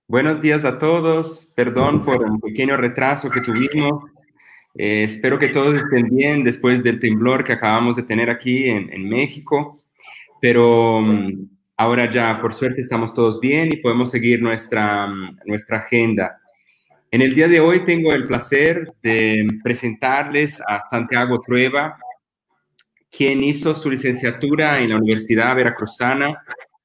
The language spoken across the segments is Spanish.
Buenos días a todos. Perdón por un pequeño retraso que tuvimos. Espero que todos estén bien después del temblor que acabamos de tener aquí en México. Pero ahora ya, por suerte, estamos todos bien y podemos seguir nuestra agenda. En el día de hoy tengo el placer de presentarles a Santiago Trueba, quien hizo su licenciatura en la Universidad Veracruzana.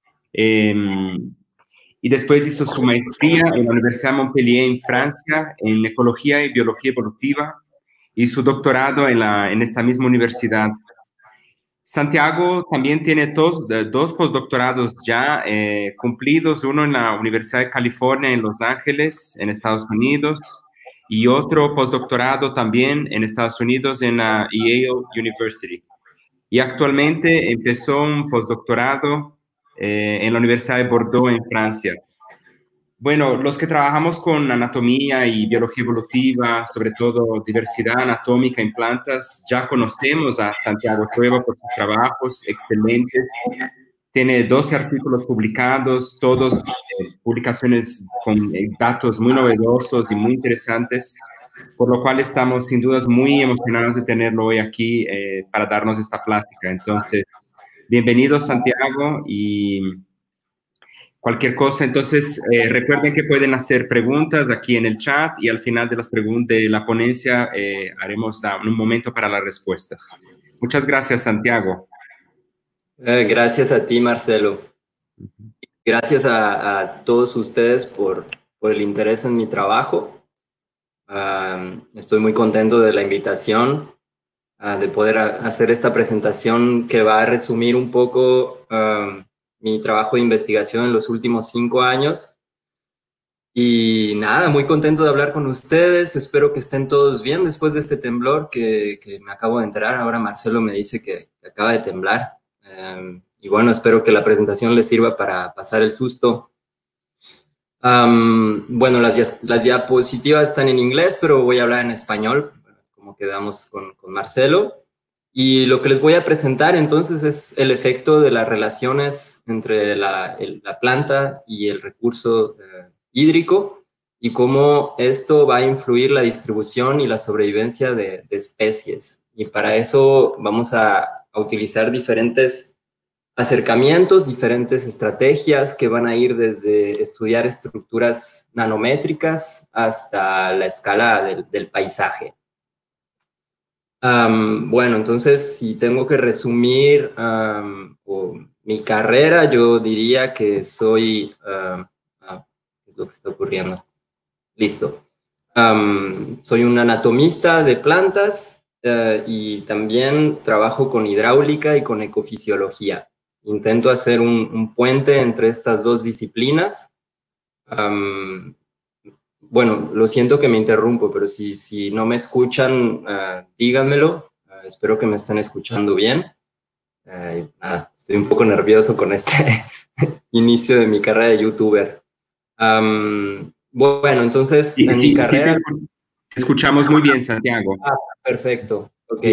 Y después hizo su maestría en la Universidad de Montpellier en Francia en Ecología y Biología Evolutiva y su doctorado en esta misma universidad. Santiago también tiene dos postdoctorados ya cumplidos, uno en la Universidad de California en Los Ángeles, en Estados Unidos, y otro postdoctorado también en Estados Unidos en la Yale University. Y actualmente empezó un postdoctorado en la Universidad de Bordeaux en Francia. Bueno, los que trabajamos con anatomía y biología evolutiva, sobre todo diversidad anatómica en plantas, ya conocemos a Santiago Trueba por sus trabajos excelentes. Tiene 12 artículos publicados, todos publicaciones con datos muy novedosos y muy interesantes, por lo cual estamos sin dudas muy emocionados de tenerlo hoy aquí para darnos esta plática. Entonces, bienvenido Santiago y cualquier cosa, entonces recuerden que pueden hacer preguntas aquí en el chat y al final de las preguntas de la ponencia haremos un momento para las respuestas. Muchas gracias, Santiago. Gracias a ti, Marcelo. Gracias a todos ustedes por el interés en mi trabajo. Estoy muy contento de la invitación, de poder hacer esta presentación que va a resumir un poco mi trabajo de investigación en los últimos 5 años. Y nada, muy contento de hablar con ustedes. Espero que estén todos bien después de este temblor que me acabo de enterar. Ahora Marcelo me dice que acaba de temblar. Y bueno, espero que la presentación les sirva para pasar el susto. Bueno, las diapositivas están en inglés, pero voy a hablar en español, como quedamos con Marcelo. Y lo que les voy a presentar entonces es el efecto de las relaciones entre la planta y el recurso hídrico y cómo esto va a influir la distribución y la sobrevivencia de especies. Y para eso vamos a utilizar diferentes acercamientos, diferentes estrategias que van a ir desde estudiar estructuras nanométricas hasta la escala del paisaje. Bueno, entonces, si tengo que resumir mi carrera, yo diría que soy... ¿qué es lo que está ocurriendo? Listo. Soy un anatomista de plantas y también trabajo con hidráulica y con ecofisiología. Intento hacer un puente entre estas dos disciplinas. Bueno, lo siento que me interrumpo, pero si no me escuchan, díganmelo. Espero que me estén escuchando bien. Estoy un poco nervioso con este inicio de mi carrera de youtuber. Bueno, entonces, en mi carrera... Sí, te escuchamos muy bien, Santiago. Perfecto, ok.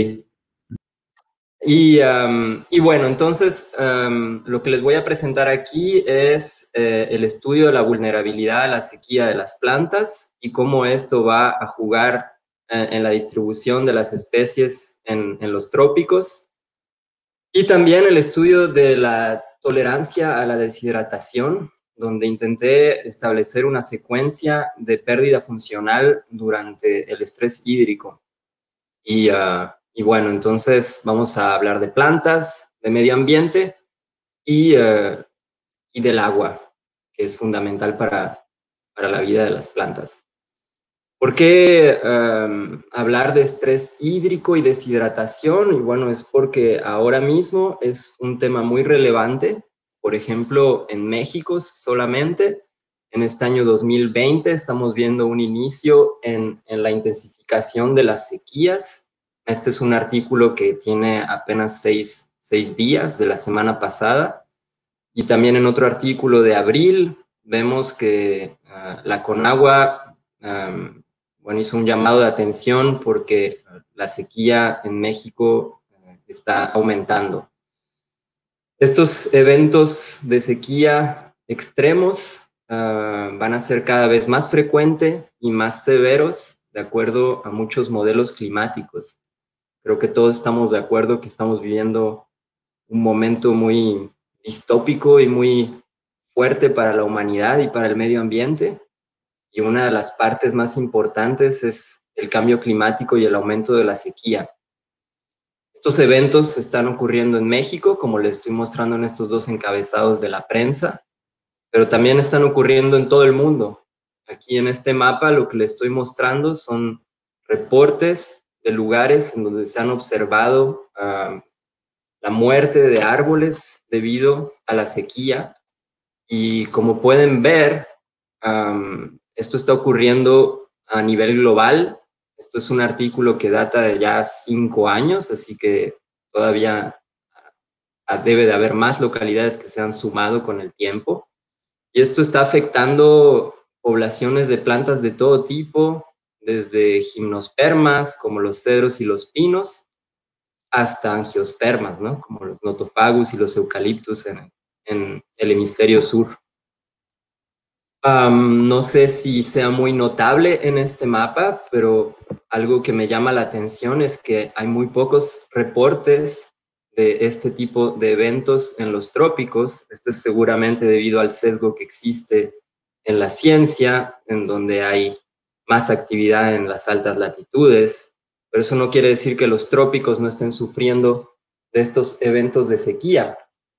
Y bueno, entonces lo que les voy a presentar aquí es el estudio de la vulnerabilidad a la sequía de las plantas y cómo esto va a jugar en la distribución de las especies en los trópicos. Y también el estudio de la tolerancia a la deshidratación, donde intenté establecer una secuencia de pérdida funcional durante el estrés hídrico. Y bueno, entonces vamos a hablar de plantas, de medio ambiente y del agua, que es fundamental para la vida de las plantas. ¿Por qué hablar de estrés hídrico y deshidratación? Y bueno, es porque ahora mismo es un tema muy relevante. Por ejemplo, en México solamente, en este año 2020, estamos viendo un inicio en la intensificación de las sequías. Este es un artículo que tiene apenas 6 días de la semana pasada. Y también en otro artículo de abril vemos que la Conagua bueno, hizo un llamado de atención porque la sequía en México está aumentando. Estos eventos de sequía extremos van a ser cada vez más frecuentes y más severos de acuerdo a muchos modelos climáticos. Creo que todos estamos de acuerdo que estamos viviendo un momento muy distópico y muy fuerte para la humanidad y para el medio ambiente. Y una de las partes más importantes es el cambio climático y el aumento de la sequía. Estos eventos están ocurriendo en México, como les estoy mostrando en estos dos encabezados de la prensa, pero también están ocurriendo en todo el mundo. Aquí en este mapa lo que les estoy mostrando son reportes de lugares en donde se han observado la muerte de árboles debido a la sequía. Y como pueden ver, esto está ocurriendo a nivel global. Esto es un artículo que data de ya 5 años, así que todavía debe de haber más localidades que se han sumado con el tiempo. Y esto está afectando poblaciones de plantas de todo tipo, desde gimnospermas, como los cedros y los pinos, hasta angiospermas, ¿no? Como los notofagus y los eucaliptus en el hemisferio sur. No sé si sea muy notable en este mapa, pero algo que me llama la atención es que hay muy pocos reportes de este tipo de eventos en los trópicos. Esto es seguramente debido al sesgo que existe en la ciencia, en donde hay más actividad en las altas latitudes, pero eso no quiere decir que los trópicos no estén sufriendo de estos eventos de sequía,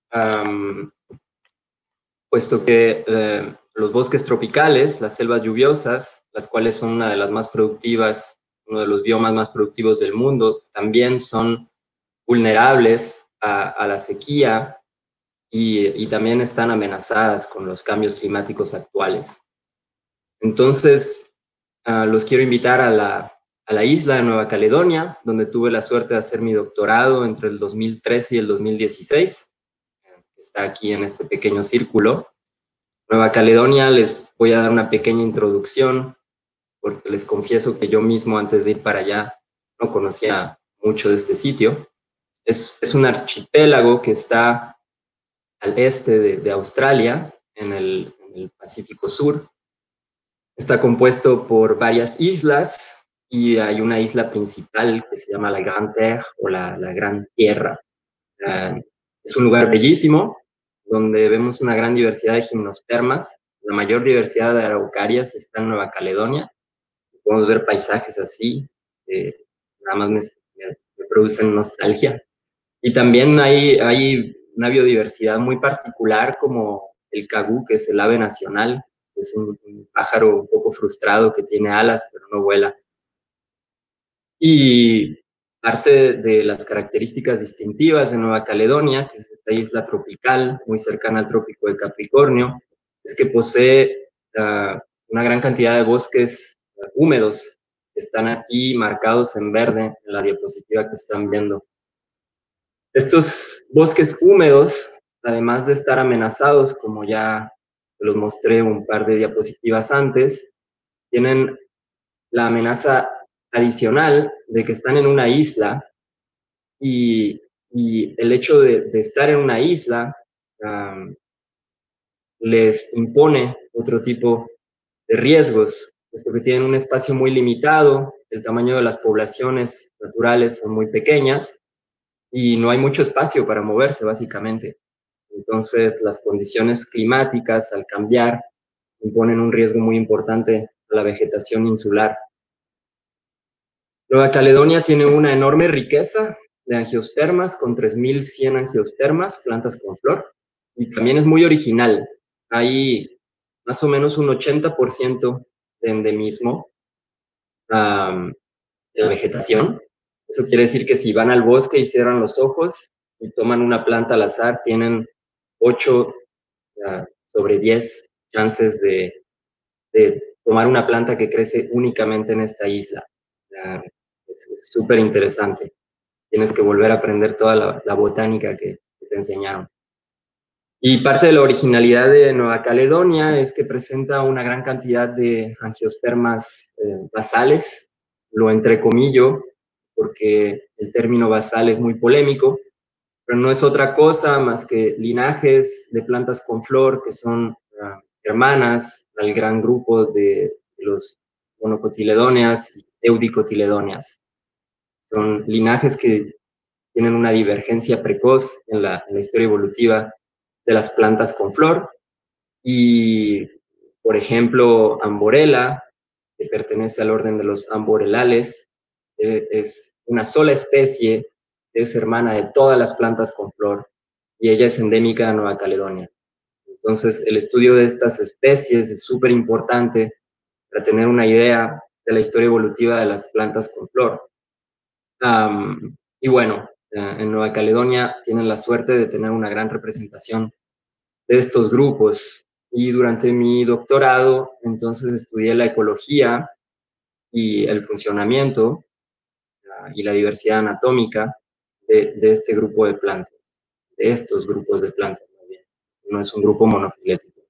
puesto que los bosques tropicales, las selvas lluviosas, las cuales son una de las más productivas, uno de los biomas más productivos del mundo, también son vulnerables a la sequía y también están amenazadas con los cambios climáticos actuales. Entonces, los quiero invitar a la isla de Nueva Caledonia, donde tuve la suerte de hacer mi doctorado entre el 2013 y el 2016. Está aquí en este pequeño círculo. Nueva Caledonia, les voy a dar una pequeña introducción, porque les confieso que yo mismo antes de ir para allá no conocía mucho de este sitio. Es un archipiélago que está al este de Australia, en el Pacífico Sur. Está compuesto por varias islas y hay una isla principal que se llama la Grande Terre o la Gran Tierra. Es un lugar bellísimo donde vemos una gran diversidad de gimnospermas. La mayor diversidad de araucarias está en Nueva Caledonia. Podemos ver paisajes así, nada más me producen nostalgia. Y también hay una biodiversidad muy particular como el cagú, que es el ave nacional, que es un pájaro un poco frustrado que tiene alas pero no vuela. Y parte de las características distintivas de Nueva Caledonia, que es esta isla tropical muy cercana al trópico de Capricornio, es que posee una gran cantidad de bosques húmedos que están aquí marcados en verde en la diapositiva que están viendo. Estos bosques húmedos, además de estar amenazados, como ya los mostré un par de diapositivas antes, tienen la amenaza adicional de que están en una isla y el hecho de estar en una isla les impone otro tipo de riesgos, puesto que tienen un espacio muy limitado, el tamaño de las poblaciones naturales son muy pequeñas y no hay mucho espacio para moverse, básicamente. Entonces, las condiciones climáticas, al cambiar, imponen un riesgo muy importante a la vegetación insular. Nueva Caledonia tiene una enorme riqueza de angiospermas, con 3.100 angiospermas, plantas con flor, y también es muy original. Hay más o menos un 80% de endemismo de la vegetación. Eso quiere decir que si van al bosque y cierran los ojos y toman una planta al azar, tienen 8 sobre 10 chances de tomar una planta que crece únicamente en esta isla. Es súper interesante. Tienes que volver a aprender toda la botánica que te enseñaron. Y parte de la originalidad de Nueva Caledonia es que presenta una gran cantidad de angiospermas basales. Lo entrecomillo porque el término basal es muy polémico, pero no es otra cosa más que linajes de plantas con flor que son hermanas al gran grupo de los monocotiledóneas y eudicotiledóneas. Son linajes que tienen una divergencia precoz en la historia evolutiva de las plantas con flor. Y, por ejemplo, Amborella, que pertenece al orden de los amborelales, es una sola especie, es hermana de todas las plantas con flor y ella es endémica de Nueva Caledonia. Entonces, el estudio de estas especies es súper importante para tener una idea de la historia evolutiva de las plantas con flor. Y bueno, en Nueva Caledonia tienen la suerte de tener una gran representación de estos grupos. Y durante mi doctorado, entonces estudié la ecología y el funcionamiento y la diversidad anatómica de este grupo de plantas, de estos grupos de plantas, más bien. No es un grupo monofilético.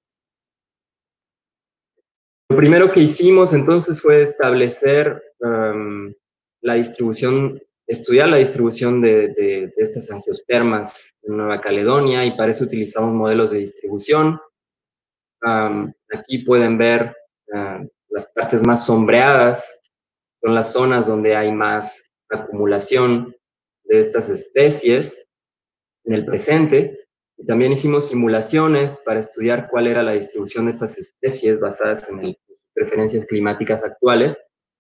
Lo primero que hicimos entonces fue establecer la distribución, estudiar la distribución de estas angiospermas en Nueva Caledonia, y para eso utilizamos modelos de distribución. Aquí pueden ver las partes más sombreadas, son las zonas donde hay más acumulación de estas especies en el presente. Y también hicimos simulaciones para estudiar cuál era la distribución de estas especies basadas en preferencias climáticas actuales.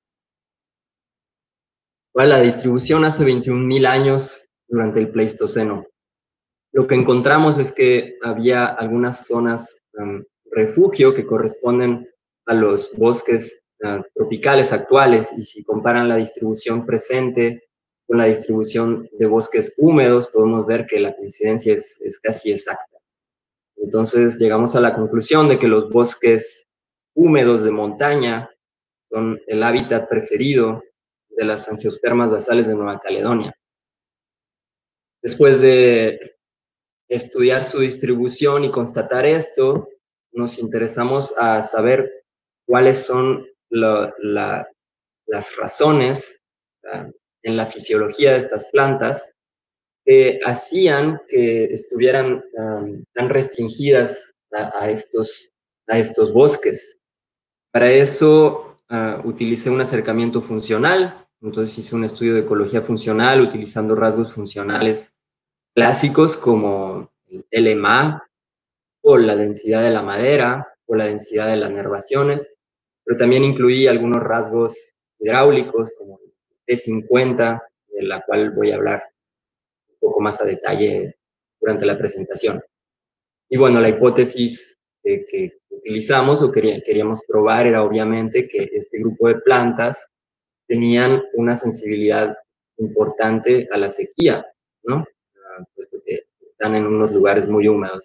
La distribución hace 21.000 años durante el Pleistoceno. Lo que encontramos es que había algunas zonas refugio que corresponden a los bosques tropicales actuales, y si comparan la distribución presente con la distribución de bosques húmedos, podemos ver que la coincidencia es casi exacta. Entonces llegamos a la conclusión de que los bosques húmedos de montaña son el hábitat preferido de las angiospermas basales de Nueva Caledonia. Después de estudiar su distribución y constatar esto, nos interesamos a saber cuáles son las razones en la fisiología de estas plantas que hacían que estuvieran tan restringidas a estos bosques. Para eso utilicé un acercamiento funcional. Entonces hice un estudio de ecología funcional utilizando rasgos funcionales clásicos como el LMA, o la densidad de la madera, o la densidad de las nervaciones, pero también incluí algunos rasgos hidráulicos como el T50, de la cual voy a hablar un poco más a detalle durante la presentación. Y bueno, la hipótesis que utilizamos o queríamos probar era obviamente que este grupo de plantas tenían una sensibilidad importante a la sequía, ¿no? Puesto que están en unos lugares muy húmedos.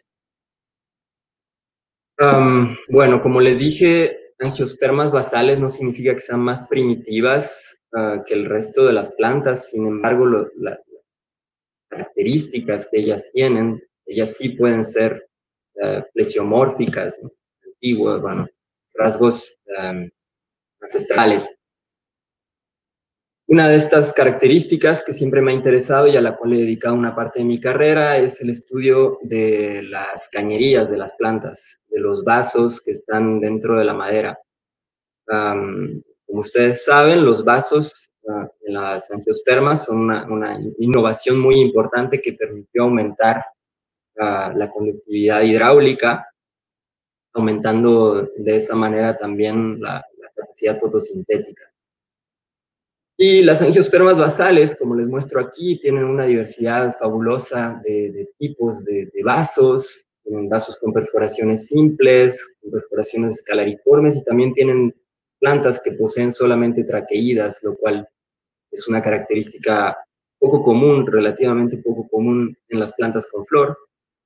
Bueno, como les dije, angiospermas basales no significa que sean más primitivas que el resto de las plantas. Sin embargo, las características que ellas tienen, ellas sí pueden ser plesiomórficas, ¿no? Antiguas, bueno, rasgos ancestrales. Una de estas características que siempre me ha interesado y a la cual he dedicado una parte de mi carrera es el estudio de las cañerías de las plantas, de los vasos que están dentro de la madera. Como ustedes saben, los vasos en las angiospermas son una innovación muy importante que permitió aumentar la conductividad hidráulica, aumentando de esa manera también la capacidad fotosintética. Y las angiospermas basales, como les muestro aquí, tienen una diversidad fabulosa de tipos de vasos. Tienen vasos con perforaciones simples, con perforaciones escalariformes, y también tienen plantas que poseen solamente traqueídas, lo cual es una característica poco común, relativamente poco común en las plantas con flor,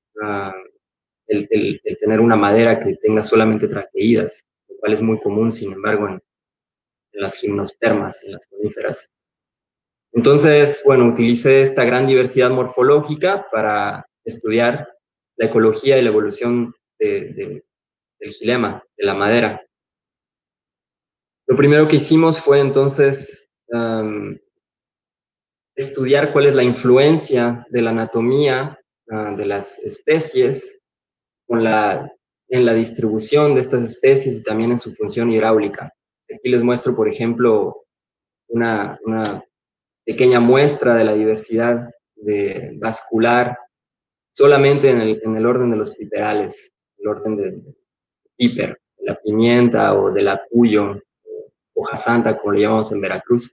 el tener una madera que tenga solamente traqueídas, lo cual es muy común, sin embargo, en las gimnospermas, en las coníferas. Entonces, bueno, utilicé esta gran diversidad morfológica para estudiar la ecología y la evolución del xilema, de la madera. Lo primero que hicimos fue entonces estudiar cuál es la influencia de la anatomía de las especies con la en la distribución de estas especies y también en su función hidráulica. Aquí les muestro, por ejemplo, una pequeña muestra de la diversidad vascular solamente en el orden de los piperales, el orden del piper, de la pimienta o del acuyo, hoja santa, como le llamamos en Veracruz.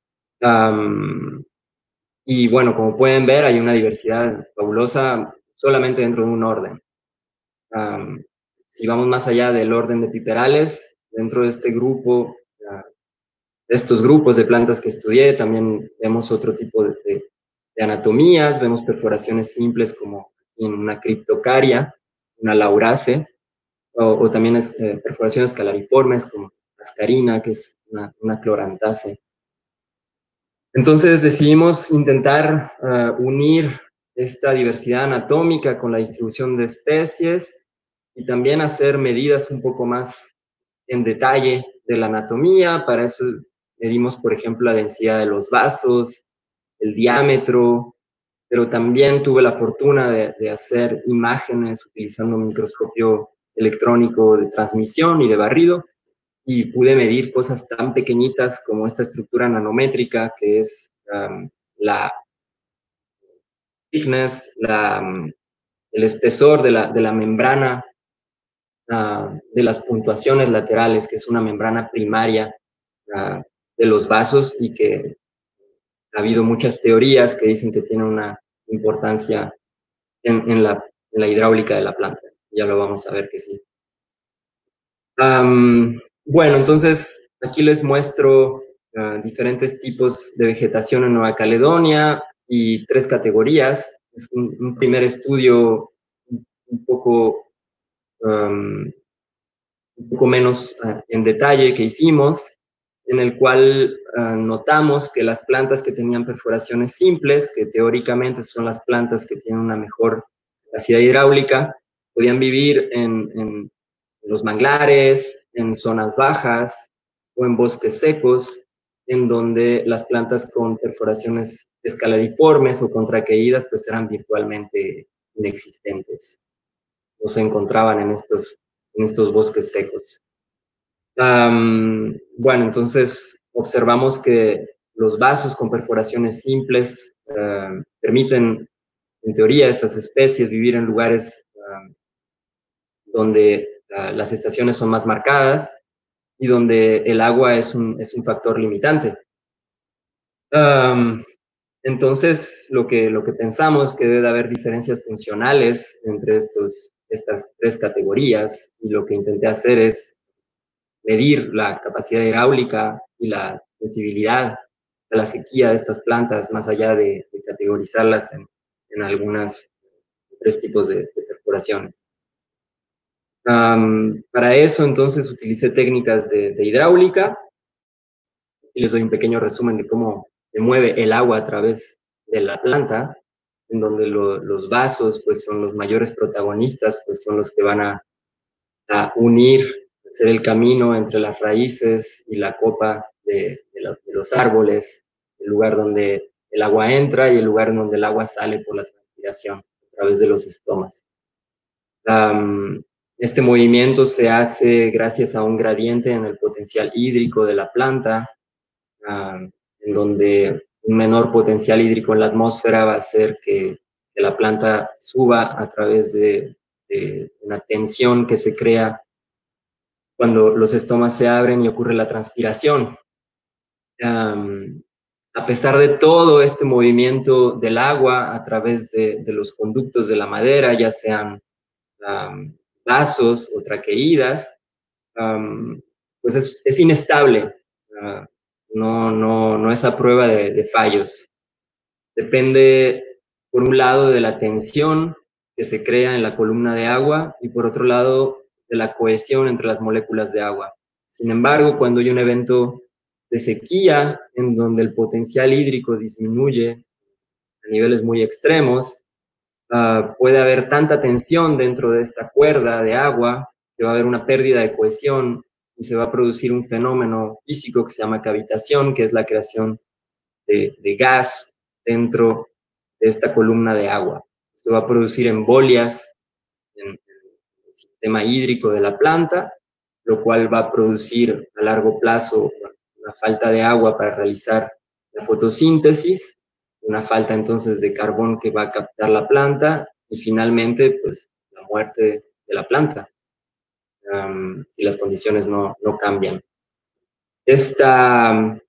Y bueno, como pueden ver, hay una diversidad fabulosa solamente dentro de un orden. Si vamos más allá del orden de piperales, dentro de este grupo, estos grupos de plantas que estudié, también vemos otro tipo de anatomías, vemos perforaciones simples como en una criptocaria, una laurace, o también perforaciones calariformes como ascarina, que es una clorantase. Entonces decidimos intentar unir esta diversidad anatómica con la distribución de especies y también hacer medidas un poco más en detalle de la anatomía. Para eso medimos, por ejemplo, la densidad de los vasos, el diámetro, pero también tuve la fortuna de hacer imágenes utilizando un microscopio electrónico de transmisión y de barrido, y pude medir cosas tan pequeñitas como esta estructura nanométrica, que es la thickness, el espesor de la membrana de las puntuaciones laterales, que es una membrana primaria de los vasos, y que ha habido muchas teorías que dicen que tiene una importancia en la hidráulica de la planta. Ya lo vamos a ver que sí. Bueno, entonces aquí les muestro diferentes tipos de vegetación en Nueva Caledonia y 3 categorías. Es un primer estudio un poco menos en detalle que hicimos, en el cual notamos que las plantas que tenían perforaciones simples, que teóricamente son las plantas que tienen una mejor capacidad hidráulica, podían vivir en los manglares, en zonas bajas o en bosques secos, en donde las plantas con perforaciones escalariformes o contracaídas pues eran virtualmente inexistentes. No se encontraban en estos bosques secos. Bueno, entonces observamos que los vasos con perforaciones simples permiten, en teoría, a estas especies vivir en lugares donde las estaciones son más marcadas y donde el agua es un factor limitante. Entonces, lo que pensamos que debe haber diferencias funcionales entre estas 3 categorías, y lo que intenté hacer es medir la capacidad hidráulica y la sensibilidad a la sequía de estas plantas, más allá de categorizarlas en algunas 3 tipos de perforaciones. Para eso, entonces, utilicé técnicas de hidráulica, y les doy un pequeño resumen de cómo se mueve el agua a través de la planta, en donde los vasos pues, son los mayores protagonistas, pues son los que van a unir, hacer el camino entre las raíces y la copa de los árboles, el lugar donde el agua entra y el lugar donde el agua sale por la transpiración a través de los estomas. Este movimiento se hace gracias a un gradiente en el potencial hídrico de la planta, en donde un menor potencial hídrico en la atmósfera va a hacer que la planta suba a través de una tensión que se crea cuando los estomas se abren y ocurre la transpiración. A pesar de todo este movimiento del agua a través de los conductos de la madera, ya sean vasos o traqueídas, pues es inestable. No es a prueba de fallos. Depende, por un lado, de la tensión que se crea en la columna de agua, y por otro lado, de la cohesión entre las moléculas de agua. Sin embargo, cuando hay un evento de sequía en donde el potencial hídrico disminuye a niveles muy extremos, puede haber tanta tensión dentro de esta cuerda de agua que va a haber una pérdida de cohesión y se va a producir un fenómeno físico que se llama cavitación, que es la creación de gas dentro de esta columna de agua. Esto va a producir embolias en el sistema hídrico de la planta, lo cual va a producir a largo plazo una falta de agua para realizar la fotosíntesis, una falta entonces de carbón que va a captar la planta y finalmente pues la muerte de la planta si las condiciones no cambian. Este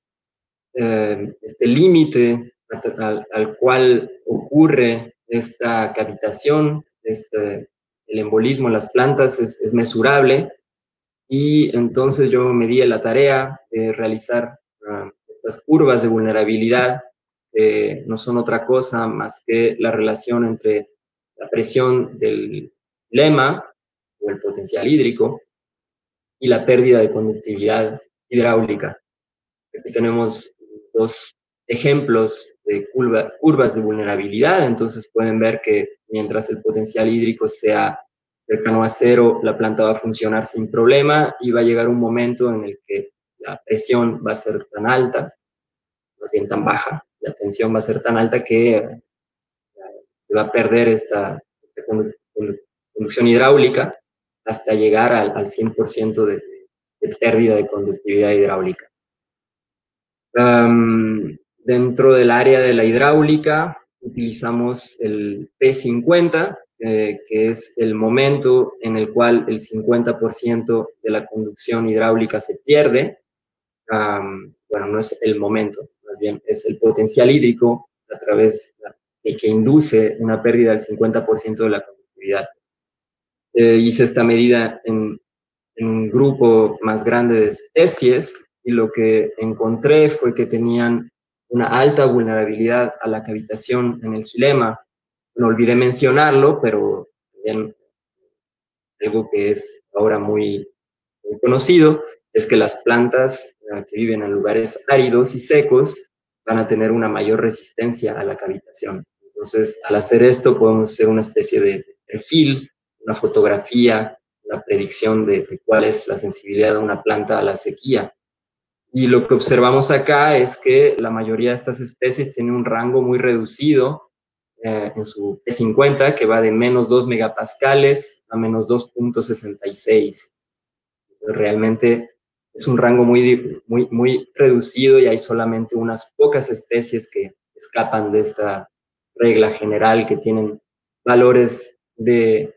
límite al cual ocurre esta cavitación, el embolismo en las plantas es mesurable, y entonces yo me di a la tarea de realizar estas curvas de vulnerabilidad, que no son otra cosa más que la relación entre la presión del lema o el potencial hídrico y la pérdida de conductividad hidráulica. Aquí tenemos dos ejemplos de curvas de vulnerabilidad. Entonces pueden ver que mientras el potencial hídrico sea cercano a cero, la planta va a funcionar sin problema, y va a llegar un momento en el que la presión va a ser tan alta, más bien tan baja, la tensión va a ser tan alta que se va a perder esta conducción hidráulica hasta llegar al 100% de pérdida de conductividad hidráulica. Dentro del área de la hidráulica utilizamos el P50, que es el momento en el cual el 50% de la conducción hidráulica se pierde. Bueno, no es el momento, más bien es el potencial hídrico a través de que induce una pérdida del 50% de la conductividad. Hice esta medida en un grupo más grande de especies, y lo que encontré fue que tenían una alta vulnerabilidad a la cavitación en el xilema. No olvidé mencionarlo, pero también algo que es ahora muy conocido es que las plantas que viven en lugares áridos y secos van a tener una mayor resistencia a la cavitación. Entonces, al hacer esto, podemos hacer una especie de perfil, una fotografía, la predicción de cuál es la sensibilidad de una planta a la sequía. Y lo que observamos acá es que la mayoría de estas especies tienen un rango muy reducido en su P50, que va de menos 2 megapascales a menos 2.66. Realmente es un rango muy reducido, y hay solamente unas pocas especies que escapan de esta regla general, que tienen valores de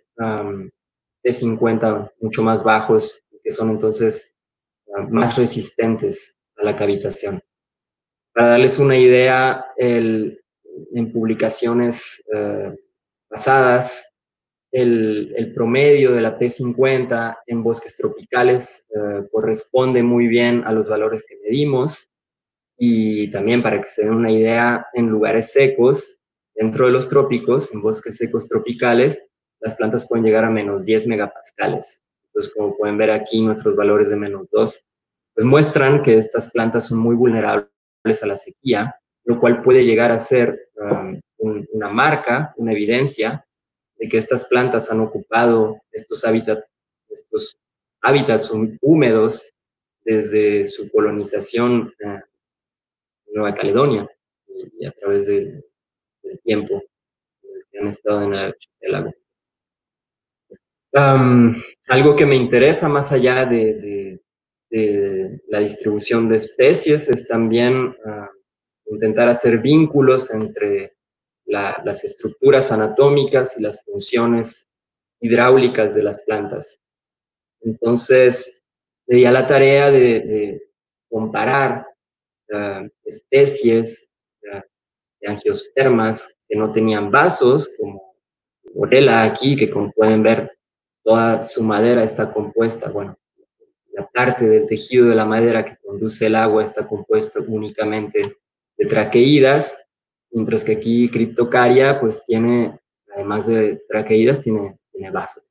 P50 mucho más bajos, que son entonces más resistentes a la cavitación. Para darles una idea, en publicaciones pasadas, el promedio de la P50 en bosques tropicales corresponde muy bien a los valores que medimos, y también, para que se den una idea, en lugares secos, dentro de los trópicos, en bosques secos tropicales, las plantas pueden llegar a menos 10 megapascales. Entonces, como pueden ver aquí, nuestros valores de menos 2 pues muestran que estas plantas son muy vulnerables a la sequía, lo cual puede llegar a ser una marca, una evidencia de que estas plantas han ocupado estos hábitats húmedos desde su colonización en Nueva Caledonia, y a través del tiempo que han estado en el archipiélago. Algo que me interesa más allá de la distribución de especies es también intentar hacer vínculos entre las estructuras anatómicas y las funciones hidráulicas de las plantas. Entonces, me di a la tarea de comparar especies de angiospermas que no tenían vasos, como Borella aquí, que como pueden ver, toda su madera está compuesta, bueno, la parte del tejido de la madera que conduce el agua está compuesta únicamente de traqueidas, mientras que aquí Cryptocarya pues tiene, además de traqueidas, tiene vasos.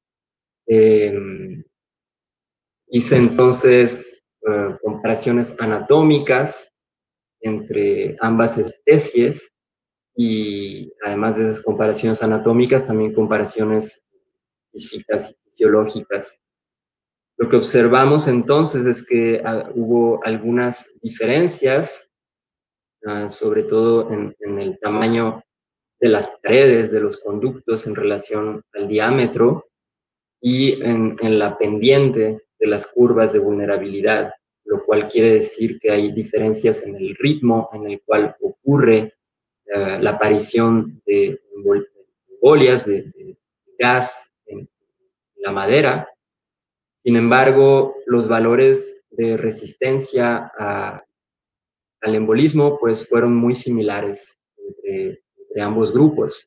Hice entonces comparaciones anatómicas entre ambas especies, y además de esas comparaciones anatómicas, también comparaciones físicas y fisiológicas. Lo que observamos entonces es que hubo algunas diferencias, sobre todo en el tamaño de las paredes de los conductos en relación al diámetro, y en la pendiente de las curvas de vulnerabilidad, lo cual quiere decir que hay diferencias en el ritmo en el cual ocurre la aparición de embolias de gas en la madera. Sin embargo, los valores de resistencia al embolismo pues fueron muy similares entre ambos grupos.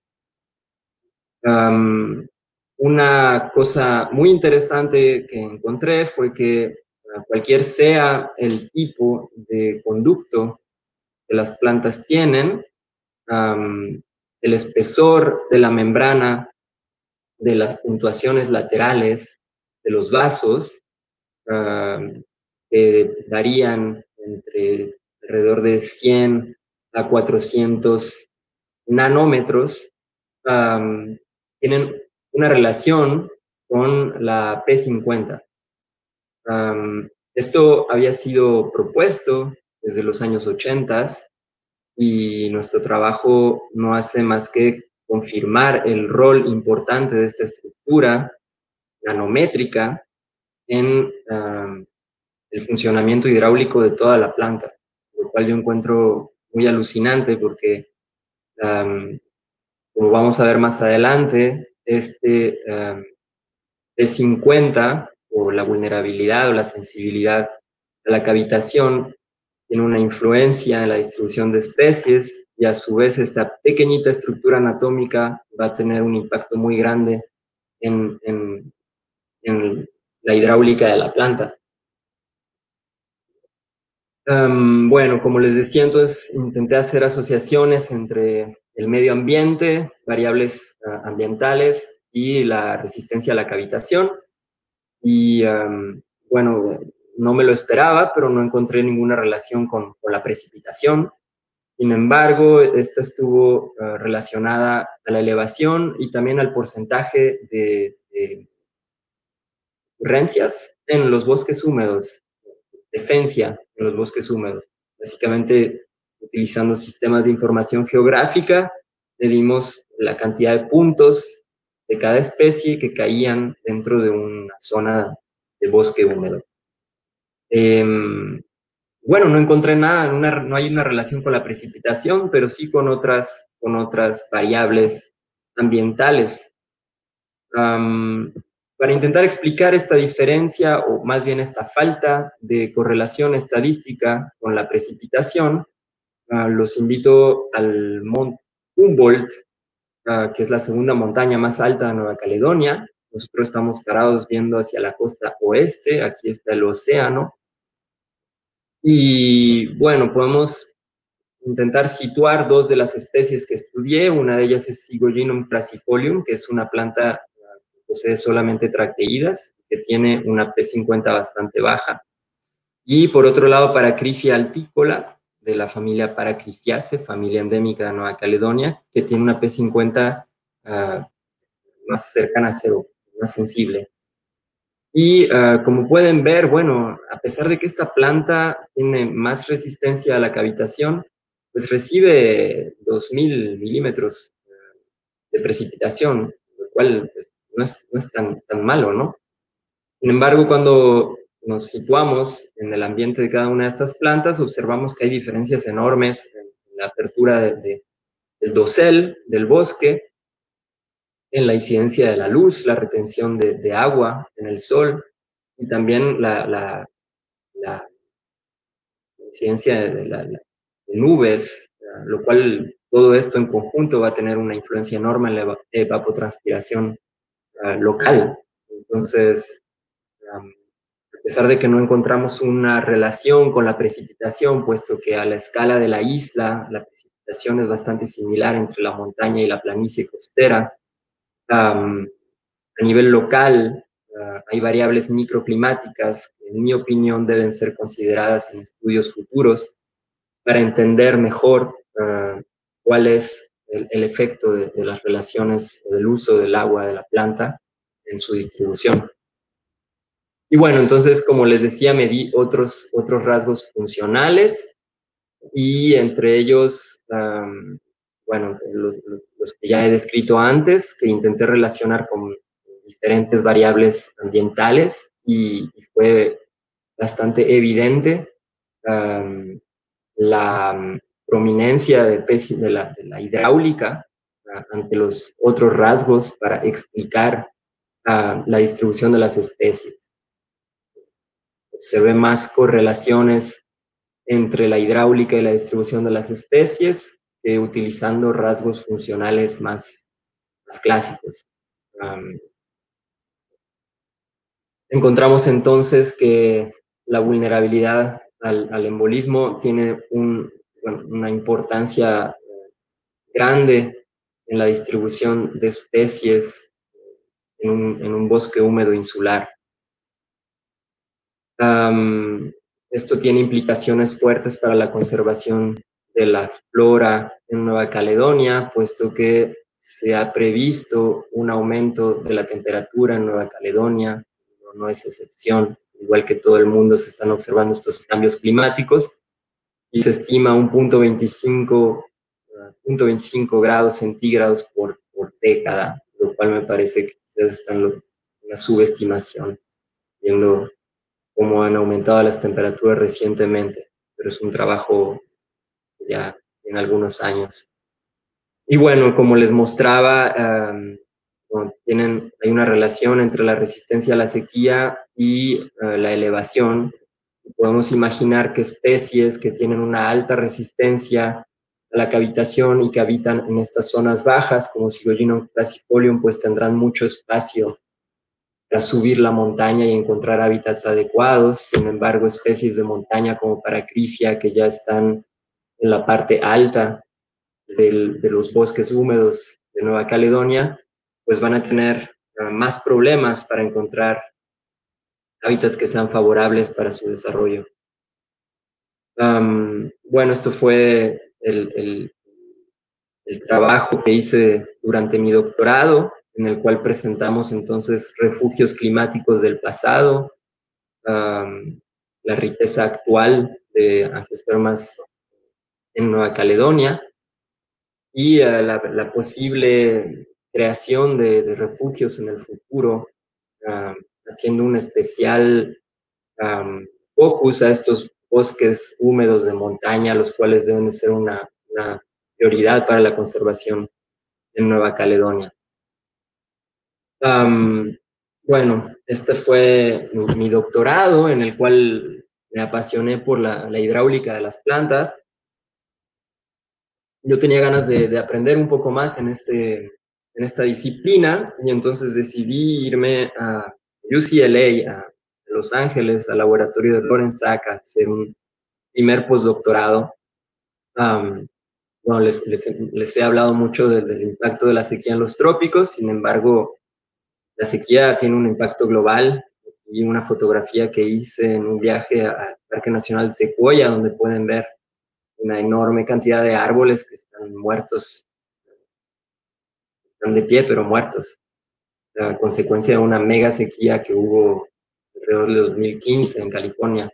Una cosa muy interesante que encontré fue que cualquier sea el tipo de conducto que las plantas tienen, el espesor de la membrana, de las puntuaciones laterales de los vasos, que varían entre alrededor de 100 a 400 nanómetros, tienen una relación con la P50. Esto había sido propuesto desde los años 80 y nuestro trabajo no hace más que confirmar el rol importante de esta estructura nanométrica en el funcionamiento hidráulico de toda la planta, lo cual yo encuentro muy alucinante porque, como vamos a ver más adelante, este P50 o la vulnerabilidad o la sensibilidad a la cavitación tiene una influencia en la distribución de especies y a su vez esta pequeñita estructura anatómica va a tener un impacto muy grande en la hidráulica de la planta. Bueno, como les decía, entonces intenté hacer asociaciones entre el medio ambiente, variables ambientales y la resistencia a la cavitación. Y bueno, no me lo esperaba, pero no encontré ninguna relación con la precipitación. Sin embargo, esta estuvo relacionada a la elevación y también al porcentaje de ocurrencias en los bosques húmedos, esencia en los bosques húmedos. Básicamente, utilizando sistemas de información geográfica, medimos la cantidad de puntos de cada especie que caían dentro de una zona de bosque húmedo. Bueno, no encontré nada, no hay una relación con la precipitación, pero sí con otras variables ambientales. Para intentar explicar esta diferencia, o más bien esta falta de correlación estadística con la precipitación, los invito al Mont Humboldt, que es la segunda montaña más alta de Nueva Caledonia. Nosotros estamos parados viendo hacia la costa oeste, aquí está el océano. Y bueno, podemos intentar situar dos de las especies que estudié. Una de ellas es Sigollinum crassifolium, que es una planta que posee solamente tracteídas, que tiene una P50 bastante baja. Y por otro lado, Paracrifia alticola, de la familia Paracrifiaceae, familia endémica de Nueva Caledonia, que tiene una P50 más cercana a cero, más sensible. Y como pueden ver, bueno, a pesar de que esta planta tiene más resistencia a la cavitación, pues recibe 2000 milímetros de precipitación, lo cual pues, no es tan malo, ¿no? Sin embargo, cuando nos situamos en el ambiente de cada una de estas plantas, observamos que hay diferencias enormes en la apertura del dosel, del bosque, en la incidencia de la luz, la retención de agua en el sol, y también la incidencia de nubes, lo cual todo esto en conjunto va a tener una influencia enorme en la evapotranspiración local. Entonces, a pesar de que no encontramos una relación con la precipitación, puesto que a la escala de la isla la precipitación es bastante similar entre la montaña y la planicie costera, a nivel local hay variables microclimáticas que, en mi opinión, deben ser consideradas en estudios futuros para entender mejor cuál es el efecto de las relaciones del uso del agua de la planta en su distribución. Y bueno, entonces, como les decía, medí otros rasgos funcionales y entre ellos, bueno, los que ya he descrito antes, que intenté relacionar con diferentes variables ambientales y fue bastante evidente la prominencia de la hidráulica ante los otros rasgos para explicar la distribución de las especies. Observé más correlaciones entre la hidráulica y la distribución de las especies utilizando rasgos funcionales más clásicos. Encontramos entonces que la vulnerabilidad al embolismo tiene una importancia grande en la distribución de especies en un bosque húmedo insular. Esto tiene implicaciones fuertes para la conservación de la flora en Nueva Caledonia, puesto que se ha previsto un aumento de la temperatura en Nueva Caledonia, no es excepción, igual que todo el mundo se están observando estos cambios climáticos, y se estima un 0.25 grados centígrados por década, lo cual me parece que quizás está en una subestimación, viendo cómo han aumentado las temperaturas recientemente, pero es un trabajo ya en algunos años. Y bueno, como les mostraba, hay una relación entre la resistencia a la sequía y la elevación. Podemos imaginar que especies que tienen una alta resistencia a la cavitación y que habitan en estas zonas bajas, como Sigillinum crassifolium, pues tendrán mucho espacio para subir la montaña y encontrar hábitats adecuados. Sin embargo, especies de montaña como Paracriphia, que ya están en la parte alta de los bosques húmedos de Nueva Caledonia, pues van a tener más problemas para encontrar hábitats que sean favorables para su desarrollo. Bueno, esto fue el trabajo que hice durante mi doctorado, en el cual presentamos entonces refugios climáticos del pasado, la riqueza actual de angiospermas en Nueva Caledonia y la posible creación de refugios en el futuro, haciendo un especial focus a estos bosques húmedos de montaña, los cuales deben de ser una prioridad para la conservación en Nueva Caledonia. Bueno, este fue mi doctorado, en el cual me apasioné por la hidráulica de las plantas. Yo tenía ganas de aprender un poco más en esta disciplina, y entonces decidí irme a UCLA, a Los Ángeles, al laboratorio de Lorenz Zach, a hacer un primer postdoctorado. Bueno, les he hablado mucho del impacto de la sequía en los trópicos. Sin embargo, la sequía tiene un impacto global, y una fotografía que hice en un viaje al Parque Nacional Sequoia, donde pueden ver una enorme cantidad de árboles que están muertos, están de pie pero muertos, la consecuencia de una mega sequía que hubo alrededor de 2015 en California.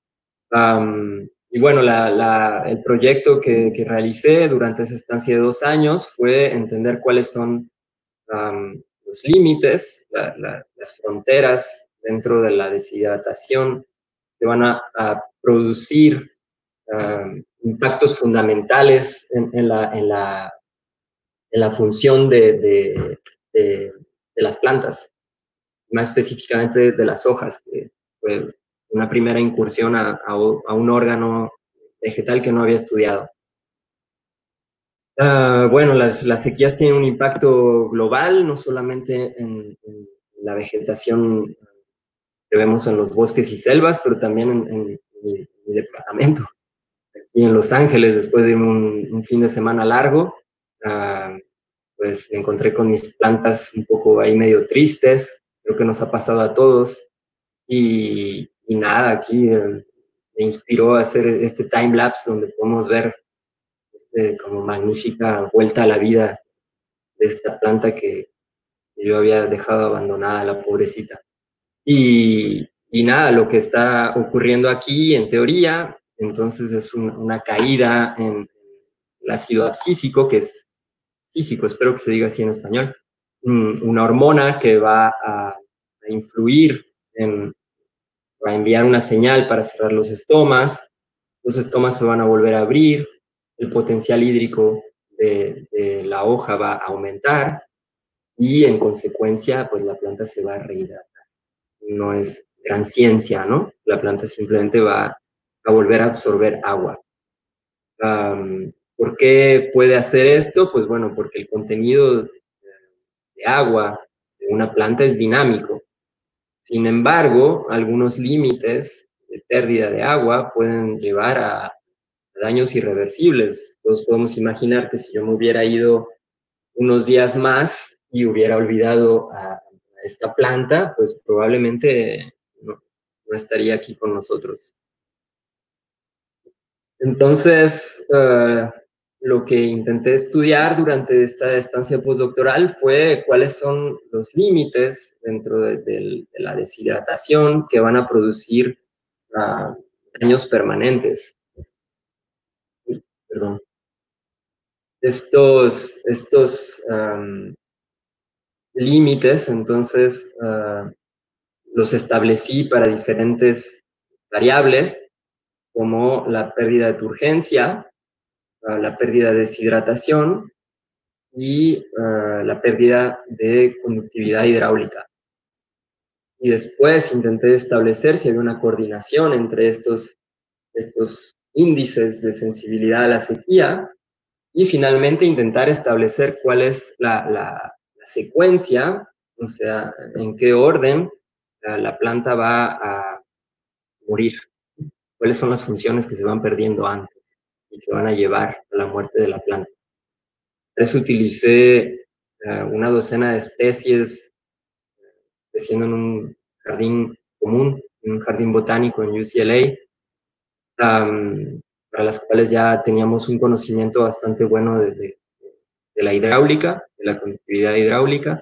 Y bueno, el proyecto que realicé durante esa estancia de 2 años fue entender cuáles son los límites, las fronteras dentro de la deshidratación que van a producir impactos fundamentales en la función de las plantas, más específicamente de las hojas, que fue una primera incursión a un órgano vegetal que no había estudiado. Bueno, las sequías tienen un impacto global, no solamente en la vegetación que vemos en los bosques y selvas, pero también en mi departamento. Aquí en Los Ángeles, después de un fin de semana largo, pues me encontré con mis plantas un poco ahí medio tristes. Creo que nos ha pasado a todos. Y nada, aquí me inspiró a hacer este time-lapse donde podemos ver como magnífica vuelta a la vida de esta planta que yo había dejado abandonada, la pobrecita. Y nada, lo que está ocurriendo aquí, en teoría, entonces es una caída en el ácido abscísico, que es físico, espero que se diga así en español, una hormona que va a influir va a enviar una señal para cerrar los estomas. Los estomas se van a volver a abrir, el potencial hídrico de la hoja va a aumentar y en consecuencia, pues la planta se va a rehidratar. No es gran ciencia, ¿no? La planta simplemente va a volver a absorber agua. ¿Por qué puede hacer esto? Pues bueno, porque el contenido de agua de una planta es dinámico. Sin embargo, algunos límites de pérdida de agua pueden llevar a daños irreversibles. Todos podemos imaginar que si yo me hubiera ido unos días más y hubiera olvidado a esta planta, pues probablemente no estaría aquí con nosotros. Entonces, lo que intenté estudiar durante esta estancia postdoctoral fue cuáles son los límites dentro de la deshidratación que van a producir daños permanentes. Perdón. Estos límites, entonces, los establecí para diferentes variables, como la pérdida de turgencia, la pérdida de deshidratación y la pérdida de conductividad hidráulica. Y después intenté establecer si había una coordinación entre estos índices de sensibilidad a la sequía y finalmente intentar establecer cuál es la secuencia, o sea, en qué orden la planta va a morir, cuáles son las funciones que se van perdiendo antes y que van a llevar a la muerte de la planta. Por eso utilicé una docena de especies creciendo en un jardín común, en un jardín botánico en UCLA, para las cuales ya teníamos un conocimiento bastante bueno de la hidráulica, de la conductividad hidráulica.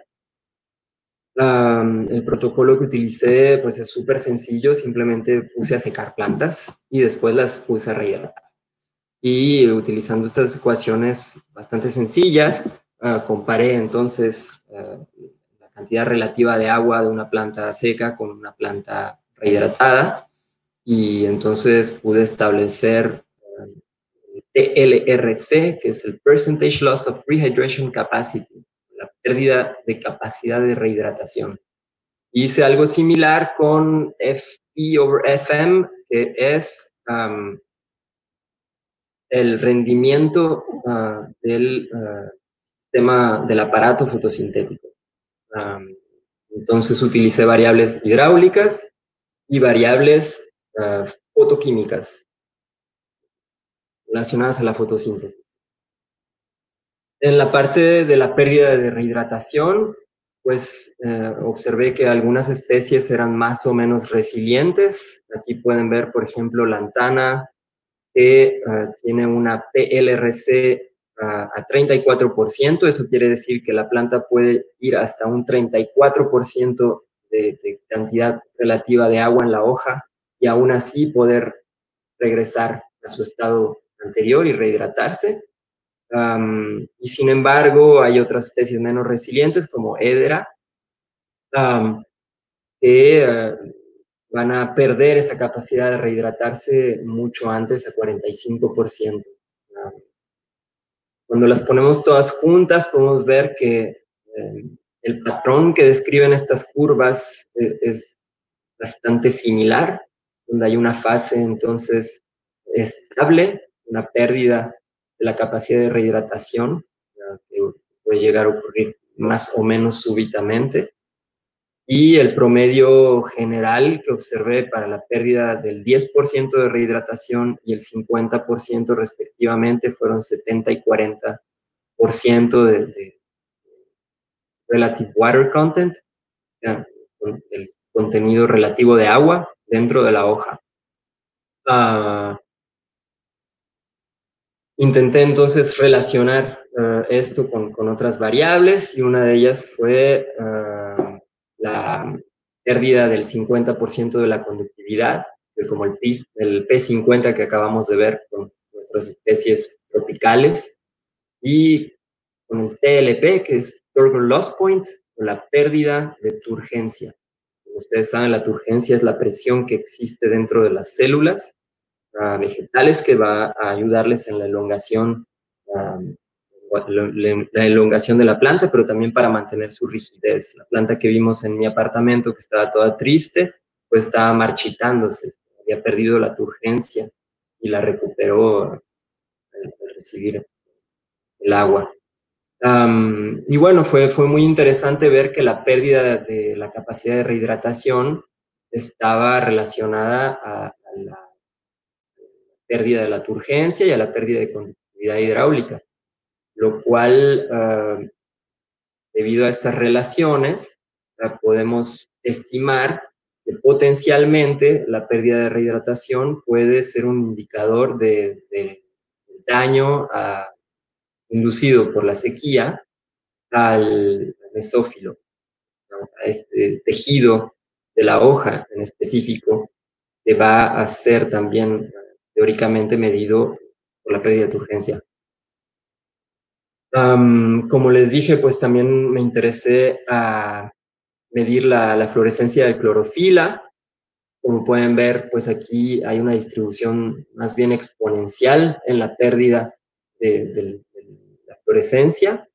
El protocolo que utilicé pues es súper sencillo, simplemente puse a secar plantas y después las puse a rellenar. Y utilizando estas ecuaciones bastante sencillas, comparé entonces la cantidad relativa de agua de una planta seca con una planta rehidratada y entonces pude establecer PLRC, que es el Percentage Loss of Rehydration Capacity, la pérdida de capacidad de rehidratación. Hice algo similar con FE/FM, que es el rendimiento del sistema del aparato fotosintético. Entonces utilicé variables hidráulicas y variables fotoquímicas relacionadas a la fotosíntesis. En la parte de la pérdida de rehidratación, pues observé que algunas especies eran más o menos resilientes. Aquí pueden ver, por ejemplo, lantana, que tiene una PLRC a 34%. Eso quiere decir que la planta puede ir hasta un 34% de cantidad relativa de agua en la hoja y aún así poder regresar a su estado anterior y rehidratarse. Y sin embargo, hay otras especies menos resilientes como Hedera, que van a perder esa capacidad de rehidratarse mucho antes, a 45%. Cuando las ponemos todas juntas, podemos ver que el patrón que describen estas curvas es bastante similar, donde hay una fase entonces estable, una pérdida de la capacidad de rehidratación, que puede llegar a ocurrir más o menos súbitamente, y el promedio general que observé para la pérdida del 10% de rehidratación y el 50% respectivamente fueron 70 y 40% de relative water content, el contenido relativo de agua dentro de la hoja. Intenté entonces relacionar esto con otras variables y una de ellas fue la pérdida del 50% de la conductividad, como el P50 que acabamos de ver con nuestras especies tropicales, y con el TLP, que es Thurgood Loss Point, o la pérdida de turgencia. Como ustedes saben, la turgencia es la presión que existe dentro de las células vegetales que va a ayudarles en la elongación, la elongación de la planta, pero también para mantener su rigidez. La planta que vimos en mi apartamento, que estaba toda triste, pues estaba marchitándose, había perdido la turgencia y la recuperó al recibir el agua. Y bueno, fue muy interesante ver que la pérdida de la capacidad de rehidratación estaba relacionada a la pérdida de la turgencia y a la pérdida de conductividad hidráulica, lo cual, debido a estas relaciones, podemos estimar que potencialmente la pérdida de rehidratación puede ser un indicador de daño inducido por la sequía al mesófilo, ¿no? A este tejido de la hoja en específico, que va a ser también teóricamente medido por la pérdida de turgencia. Como les dije, pues también me interesé a medir la fluorescencia de clorofila. Como pueden ver, pues aquí hay una distribución más bien exponencial en la pérdida de la fluorescencia.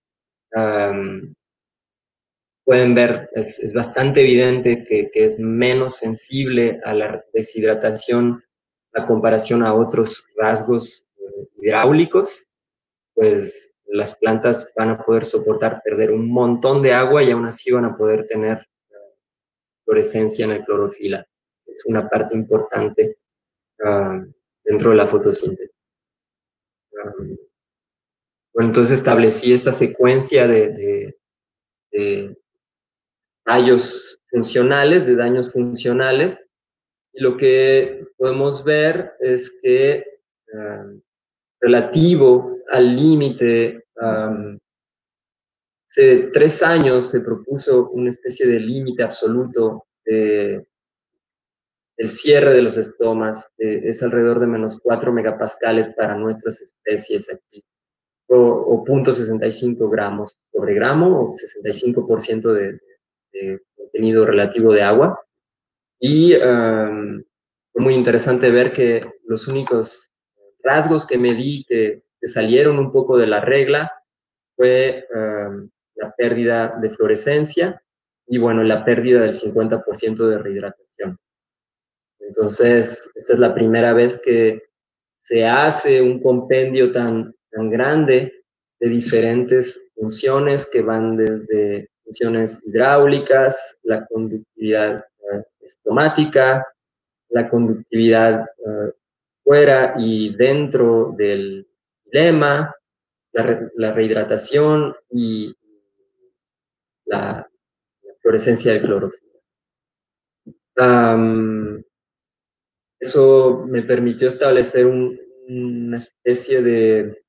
Pueden ver, es bastante evidente que es menos sensible a la deshidratación a comparación a otros rasgos hidráulicos, pues las plantas van a poder soportar perder un montón de agua y aún así van a poder tener fluorescencia en la clorofila. Es una parte importante dentro de la fotosíntesis. Bueno, entonces establecí esta secuencia de daños funcionales, y lo que podemos ver es que relativo al límite, hace 3 años se propuso una especie de límite absoluto del cierre de los estomas, es alrededor de -4 megapascales para nuestras especies aquí, o 0.65 gramos sobre gramo, o 65% de contenido relativo de agua. Y fue muy interesante ver que los únicos rasgos que medí que salieron un poco de la regla fue la pérdida de fluorescencia y, bueno, la pérdida del 50% de rehidratación. Entonces, esta es la primera vez que se hace un compendio tan grande de diferentes funciones que van desde funciones hidráulicas, la conductividad estomática, la conductividad fuera y dentro del xilema, la rehidratación y la fluorescencia del clorofila. Eso me permitió establecer una especie de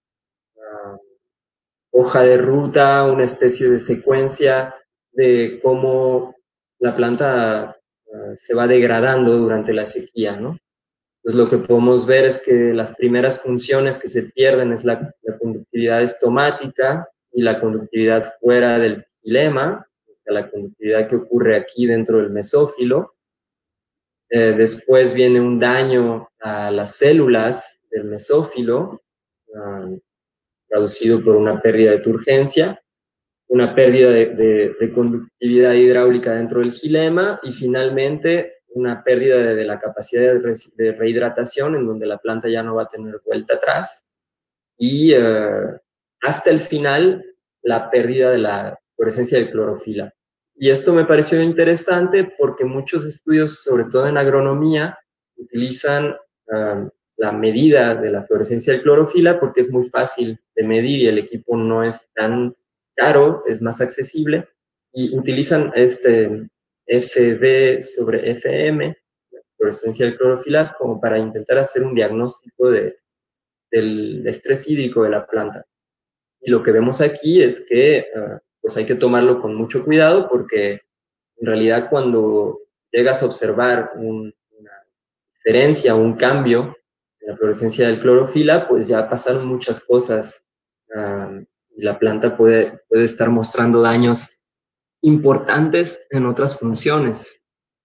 hoja de ruta, una especie de secuencia de cómo la planta se va degradando durante la sequía, ¿no? Pues lo que podemos ver es que las primeras funciones que se pierden es la conductividad estomática y la conductividad fuera del xilema, o sea, la conductividad que ocurre aquí dentro del mesófilo. Después viene un daño a las células del mesófilo, traducido por una pérdida de turgencia, una pérdida de conductividad hidráulica dentro del xilema y finalmente una pérdida de la capacidad de rehidratación, en donde la planta ya no va a tener vuelta atrás, y hasta el final la pérdida de la fluorescencia de clorofila. Y esto me pareció interesante porque muchos estudios, sobre todo en agronomía, utilizan la medida de la fluorescencia de clorofila porque es muy fácil de medir y el equipo no es tan caro, es más accesible, y utilizan este FB sobre FM, la fluorescencia de clorofila, como para intentar hacer un diagnóstico del estrés hídrico de la planta. Y lo que vemos aquí es que pues hay que tomarlo con mucho cuidado porque en realidad cuando llegas a observar una diferencia, un cambio en la fluorescencia del clorofila, pues ya pasaron muchas cosas la planta puede estar mostrando daños importantes en otras funciones.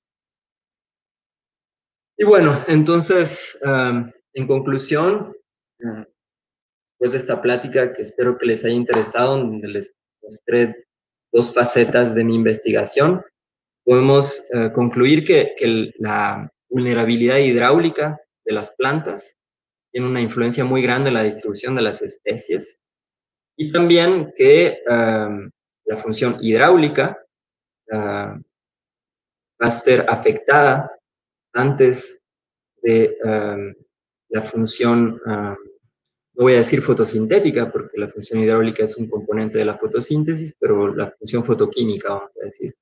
Y bueno, entonces, en conclusión, después de esta plática que espero que les haya interesado, donde les mostré dos facetas de mi investigación, podemos concluir que la vulnerabilidad hidráulica de las plantas tiene una influencia muy grande en la distribución de las especies, y también que la función hidráulica va a ser afectada antes de la función, no voy a decir fotosintética, porque la función hidráulica es un componente de la fotosíntesis, pero la función fotoquímica, vamos a decir.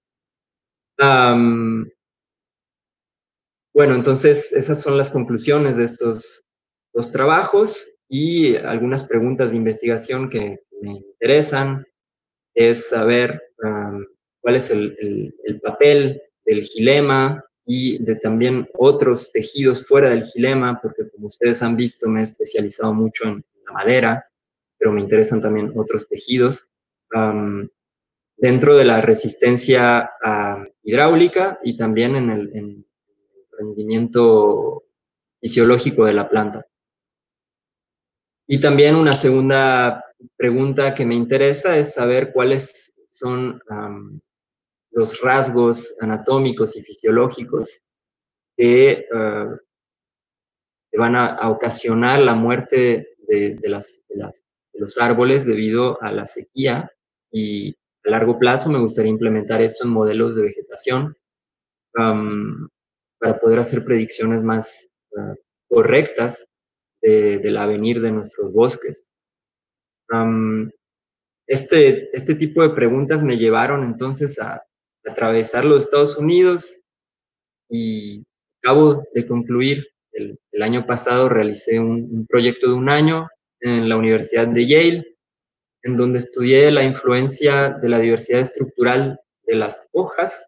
Bueno, entonces esas son las conclusiones de estos dos trabajos, y algunas preguntas de investigación que me interesan es saber cuál es el papel del xilema y de también otros tejidos fuera del xilema, porque como ustedes han visto me he especializado mucho en la madera, pero me interesan también otros tejidos dentro de la resistencia hidráulica y también en el rendimiento fisiológico de la planta. Y también una segunda pregunta que me interesa es saber cuáles son los rasgos anatómicos y fisiológicos que van a ocasionar la muerte de los árboles debido a la sequía, y a largo plazo me gustaría implementar esto en modelos de vegetación para poder hacer predicciones más correctas del avenir de nuestros bosques. Este tipo de preguntas me llevaron entonces a atravesar los Estados Unidos, y acabo de concluir el año pasado, realicé un proyecto de un año en la Universidad de Yale, en donde estudié la influencia de la diversidad estructural de las hojas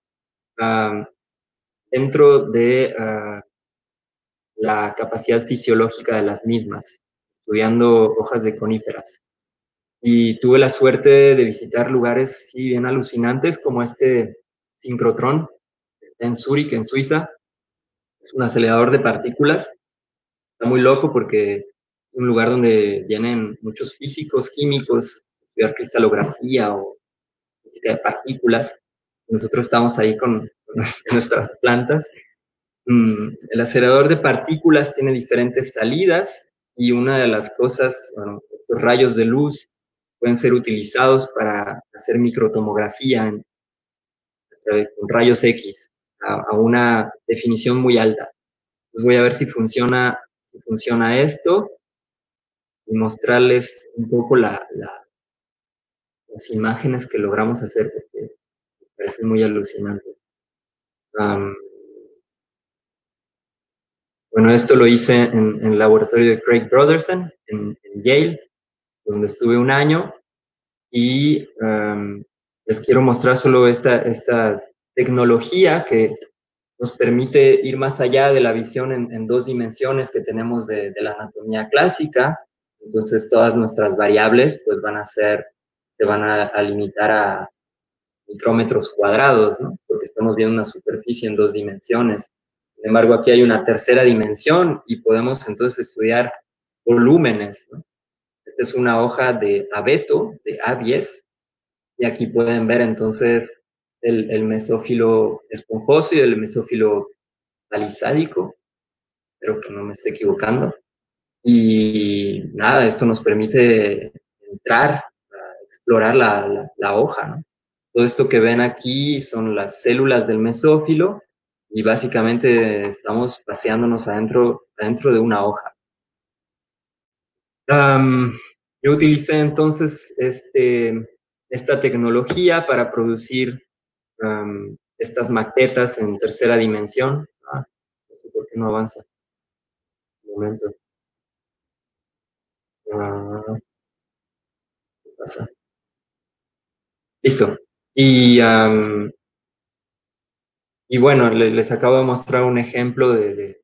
dentro de la capacidad fisiológica de las mismas, estudiando hojas de coníferas. Y tuve la suerte de visitar lugares sí, bien alucinantes, como este sincrotrón en Zúrich, en Suiza. Es un acelerador de partículas. Está muy loco porque es un lugar donde vienen muchos físicos, químicos, a estudiar cristalografía o física de partículas. Nosotros estamos ahí con nuestras plantas. El acelerador de partículas tiene diferentes salidas, y una de las cosas, bueno, estos rayos de luz pueden ser utilizados para hacer microtomografía con rayos X a una definición muy alta. Pues voy a ver si funciona esto y mostrarles un poco las imágenes que logramos hacer, porque me parece muy alucinante. Bueno, esto lo hice en el laboratorio de Craig Brodersen en Yale, donde estuve un año, y les quiero mostrar solo esta tecnología que nos permite ir más allá de la visión en dos dimensiones que tenemos de la anatomía clásica. Entonces todas nuestras variables pues se van a limitar a micrómetros cuadrados, ¿no? Porque estamos viendo una superficie en dos dimensiones. Sin embargo, aquí hay una tercera dimensión y podemos entonces estudiar volúmenes, ¿no? Esta es una hoja de abeto, de A10, y aquí pueden ver entonces el mesófilo esponjoso y el mesófilo palisádico. Espero que no me esté equivocando. Y nada, esto nos permite entrar a explorar la hoja, ¿no? Todo esto que ven aquí son las células del mesófilo, y básicamente estamos paseándonos adentro de una hoja. Yo utilicé entonces esta tecnología para producir estas maquetas en tercera dimensión. No sé por qué no avanza. Un momento. ¿Qué pasa? Listo. Y bueno, les acabo de mostrar un ejemplo de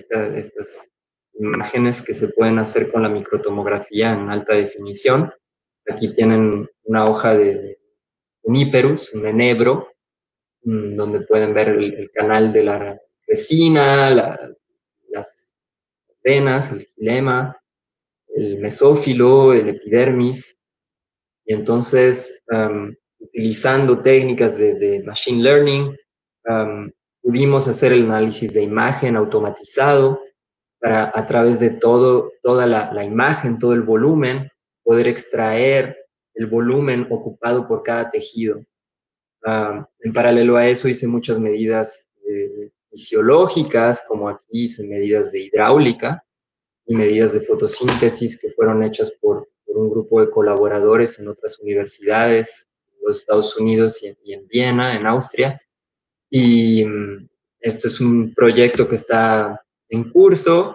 estas imágenes que se pueden hacer con la microtomografía en alta definición. Aquí tienen una hoja de Níperus, un enebro, donde pueden ver el canal de la resina, las venas, el xilema, el mesófilo, el epidermis. Y entonces, utilizando técnicas de machine learning, pudimos hacer el análisis de imagen automatizado para, a través de toda la imagen, todo el volumen, poder extraer el volumen ocupado por cada tejido. En paralelo a eso hice muchas medidas fisiológicas, como aquí hice medidas de hidráulica y medidas de fotosíntesis que fueron hechas por un grupo de colaboradores en otras universidades, en los Estados Unidos y en Viena, en Austria. Y esto es un proyecto que está en curso,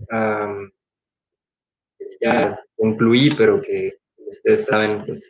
ya concluí, pero que ustedes saben, pues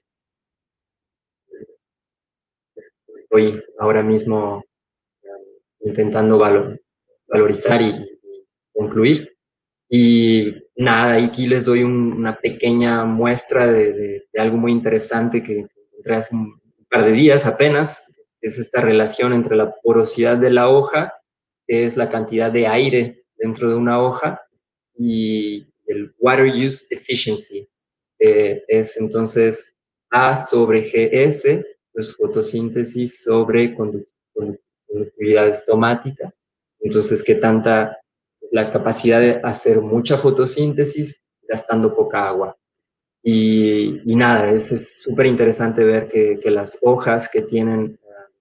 estoy ahora mismo intentando valorizar y concluir. Y nada, aquí les doy una pequeña muestra de algo muy interesante que encontré hace un par de días apenas, es esta relación entre la porosidad de la hoja, que es la cantidad de aire dentro de una hoja, y el water use efficiency, es entonces A sobre GS, pues fotosíntesis sobre conductividad estomática. Entonces, ¿qué tanta es la capacidad de hacer mucha fotosíntesis gastando poca agua? Y nada, es súper interesante ver que las hojas que tienen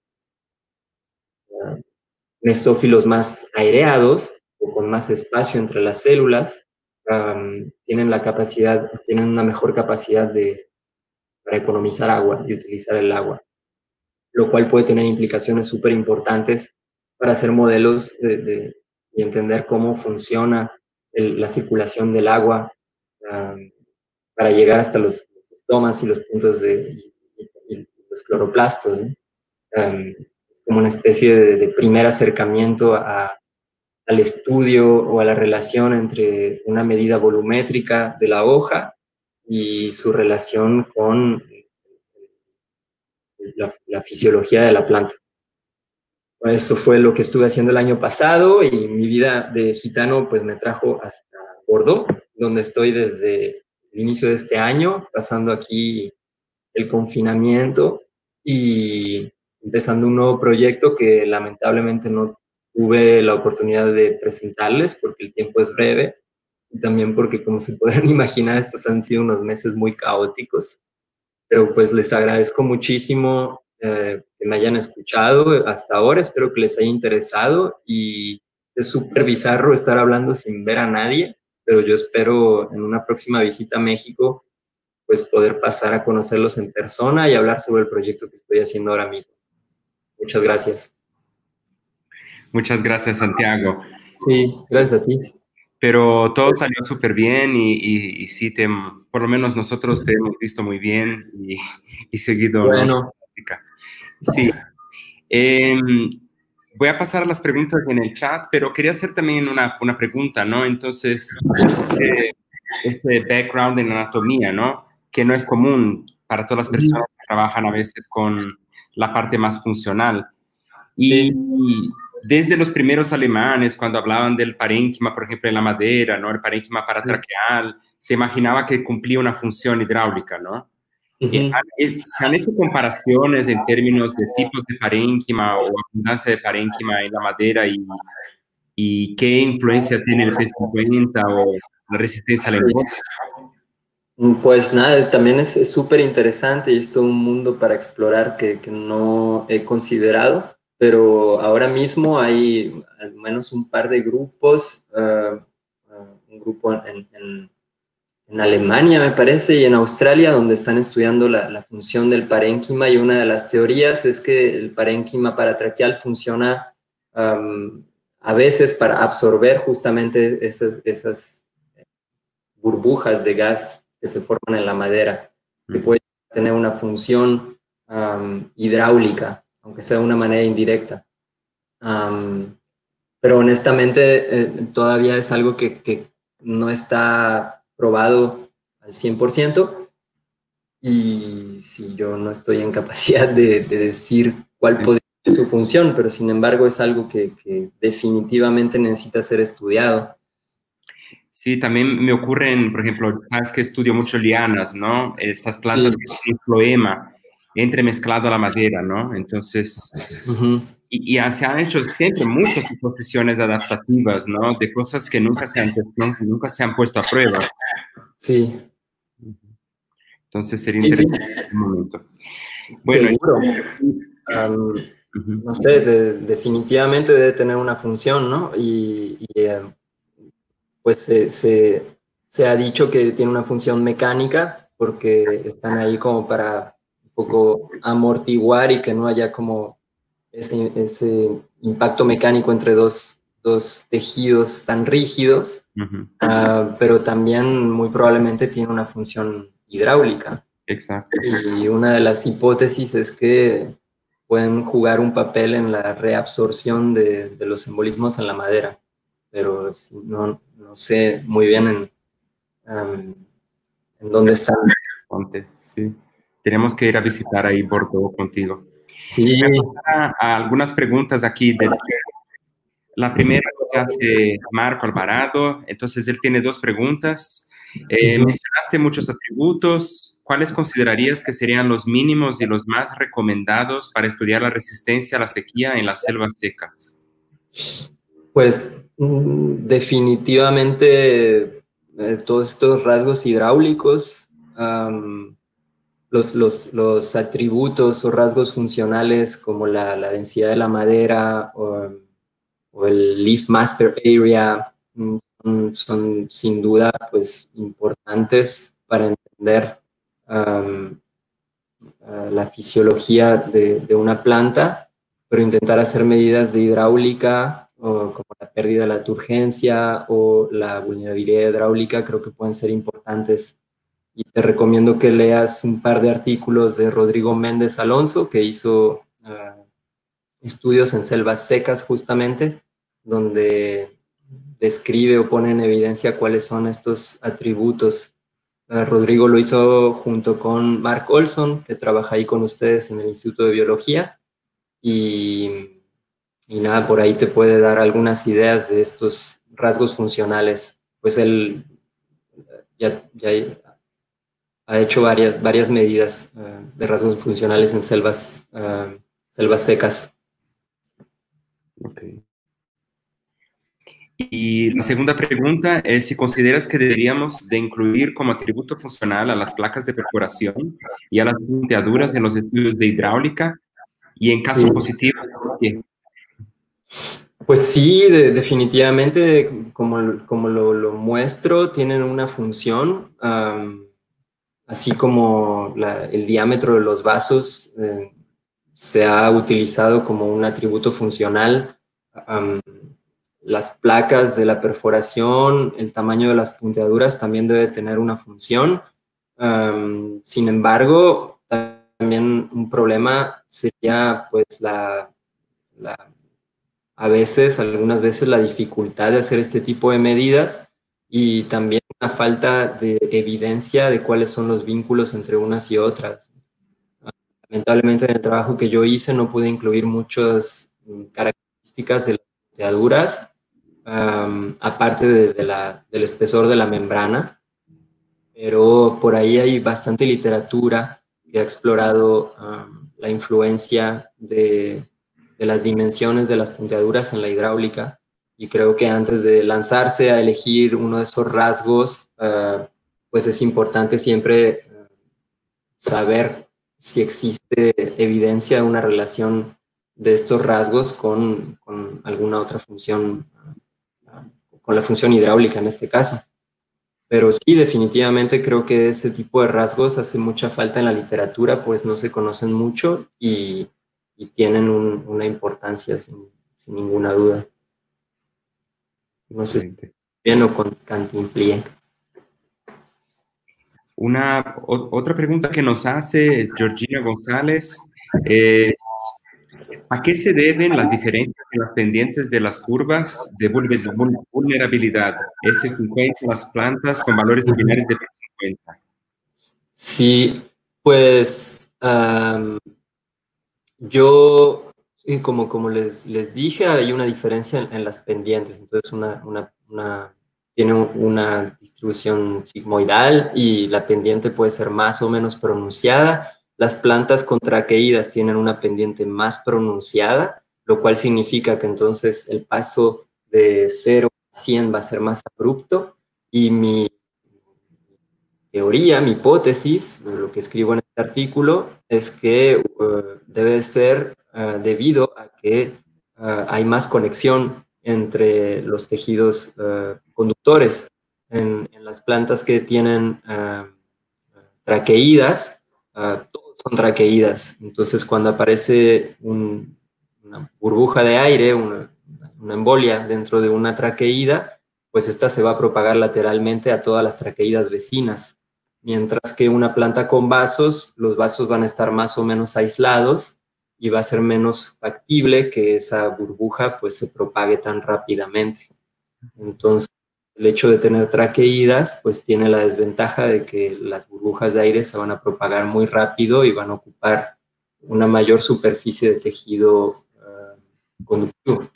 mesófilos más aireados o con más espacio entre las células, tienen la capacidad, tienen una mejor capacidad para economizar agua y utilizar el agua, lo cual puede tener implicaciones súper importantes para hacer modelos y entender cómo funciona la circulación del agua, para llegar hasta los estomas y los puntos y los cloroplastos, ¿no? Es como una especie de primer acercamiento al estudio o a la relación entre una medida volumétrica de la hoja y su relación con la fisiología de la planta. Eso fue lo que estuve haciendo el año pasado, y mi vida de gitano pues me trajo hasta Bordeaux, donde estoy desde el inicio de este año, pasando aquí el confinamiento y empezando un nuevo proyecto que lamentablemente no tuve la oportunidad de presentarles porque el tiempo es breve, y también porque, como se podrán imaginar, estos han sido unos meses muy caóticos, pero pues les agradezco muchísimo que me hayan escuchado hasta ahora. Espero que les haya interesado, y es súper bizarro estar hablando sin ver a nadie, pero yo espero en una próxima visita a México pues poder pasar a conocerlos en persona y hablar sobre el proyecto que estoy haciendo ahora mismo. Muchas gracias. Muchas gracias, Santiago. Sí, gracias a ti. Pero todo salió súper bien y sí, por lo menos nosotros te hemos visto muy bien y seguido, ¿no? Bueno, Sí. Em, Voy a pasar las preguntas en el chat, pero quería hacer también una pregunta, ¿no? Entonces, este background en anatomía, ¿no? Que no es común para todas las personas que trabajan a veces con la parte más funcional. Y sí, desde los primeros alemanes, cuando hablaban del parénquima, por ejemplo, en la madera, ¿no? El parénquima paratraqueal, se imaginaba que cumplía una función hidráulica, ¿no? ¿Se han hecho comparaciones en términos de tipos de parénquima o abundancia de parénquima en la madera y qué influencia tiene el P50 o la resistencia al sí. encono? Pues nada, también es súper interesante y es todo un mundo para explorar que no he considerado, pero ahora mismo hay al menos un par de grupos, un grupo en Alemania, me parece, y en Australia, donde están estudiando la función del parénquima, y una de las teorías es que el parénquima paratraqueal funciona a veces para absorber justamente esas burbujas de gas que se forman en la madera, que puede tener una función hidráulica, aunque sea de una manera indirecta. Pero honestamente todavía es algo que no está probado al 100%, y si yo no estoy en capacidad de decir cuál podría ser su función, pero sin embargo es algo que definitivamente necesita ser estudiado. Sí, también me ocurren, por ejemplo, sabes que estudio mucho lianas, ¿no? Estas plantas que tienen floema entremezclado a la madera, ¿no? Entonces, y se han hecho siempre muchas suposiciones adaptativas, ¿no? De cosas que nunca nunca se han puesto a prueba. Sí. Entonces sería interesante en un momento. Bueno, seguro. No sé, definitivamente debe tener una función, ¿no? Pues se ha dicho que tiene una función mecánica porque están ahí como para un poco amortiguar y que no haya como ese impacto mecánico entre dos tejidos tan rígidos, pero también muy probablemente tiene una función hidráulica. Exacto. Y una de las hipótesis es que pueden jugar un papel en la reabsorción de los embolismos en la madera, pero no sé muy bien en dónde están. Sí. Tenemos que ir a visitar ahí Bordeaux contigo. Sí. A algunas preguntas aquí. La primera que hace Marco Alvarado, entonces él tiene dos preguntas. Mencionaste muchos atributos. ¿Cuáles considerarías que serían los mínimos y los más recomendados para estudiar la resistencia a la sequía en las selvas secas? Pues definitivamente todos estos rasgos hidráulicos, los atributos o rasgos funcionales como la densidad de la madera o el leaf mass per area son sin duda pues importantes para entender la fisiología de una planta, pero intentar hacer medidas de hidráulica como la pérdida de la turgencia o la vulnerabilidad hidráulica creo que pueden ser importantes. Y te recomiendo que leas un par de artículos de Rodrigo Méndez Alonso, que hizo estudios en selvas secas justamente, donde describe o pone en evidencia cuáles son estos atributos. Rodrigo lo hizo junto con Mark Olson, que trabaja ahí con ustedes en el Instituto de Biología, y nada, por ahí te puede dar algunas ideas de estos rasgos funcionales. Pues él ya ha hecho varias medidas de rasgos funcionales en selvas secas. Okay. Y la segunda pregunta es si consideras que deberíamos de incluir como atributo funcional a las placas de perforación y a las punteaduras en los estudios de hidráulica, y en caso positivo, ¿por qué? Pues sí, definitivamente, como lo muestro, tienen una función, así como el diámetro de los vasos se ha utilizado como un atributo funcional. Las placas de la perforación, el tamaño de las punteaduras también debe tener una función. Sin embargo, también un problema sería pues algunas veces la dificultad de hacer este tipo de medidas y también la falta de evidencia de cuáles son los vínculos entre unas y otras. Lamentablemente en el trabajo que yo hice no pude incluir muchas características de las punteaduras, aparte del espesor de la membrana, pero por ahí hay bastante literatura que ha explorado la influencia de las dimensiones de las punteaduras en la hidráulica, y creo que antes de lanzarse a elegir uno de esos rasgos, pues es importante siempre saber si existe evidencia de una relación de estos rasgos con alguna otra función, con la función hidráulica en este caso. Pero sí, definitivamente creo que ese tipo de rasgos hace mucha falta en la literatura, pues no se conocen mucho y tienen una importancia sin ninguna duda. No sé si bien o cantinflé. Otra pregunta que nos hace Georgina González ¿a qué se deben las diferencias en las pendientes de las curvas de vulnerabilidad S50 las plantas con valores similares de P50? Sí, Pues yo, sí, como les dije, hay una diferencia en las pendientes. Entonces, tiene una distribución sigmoidal y la pendiente puede ser más o menos pronunciada. Las plantas contraqueídas tienen una pendiente más pronunciada, lo cual significa que entonces el paso de 0 a 100 va a ser más abrupto, y mi teoría, mi hipótesis, lo que escribo en este artículo, es que debe ser debido a que hay más conexión entre los tejidos conductores. En las plantas que tienen traqueídas, todos son traqueídas. Entonces, cuando aparece una burbuja de aire, una embolia dentro de una traqueída, pues esta se va a propagar lateralmente a todas las traqueídas vecinas. Mientras que una planta con vasos, los vasos van a estar más o menos aislados y va a ser menos factible que esa burbuja pues se propague tan rápidamente. Entonces, el hecho de tener traqueídas pues tiene la desventaja de que las burbujas de aire se van a propagar muy rápido y van a ocupar una mayor superficie de tejido conductivo.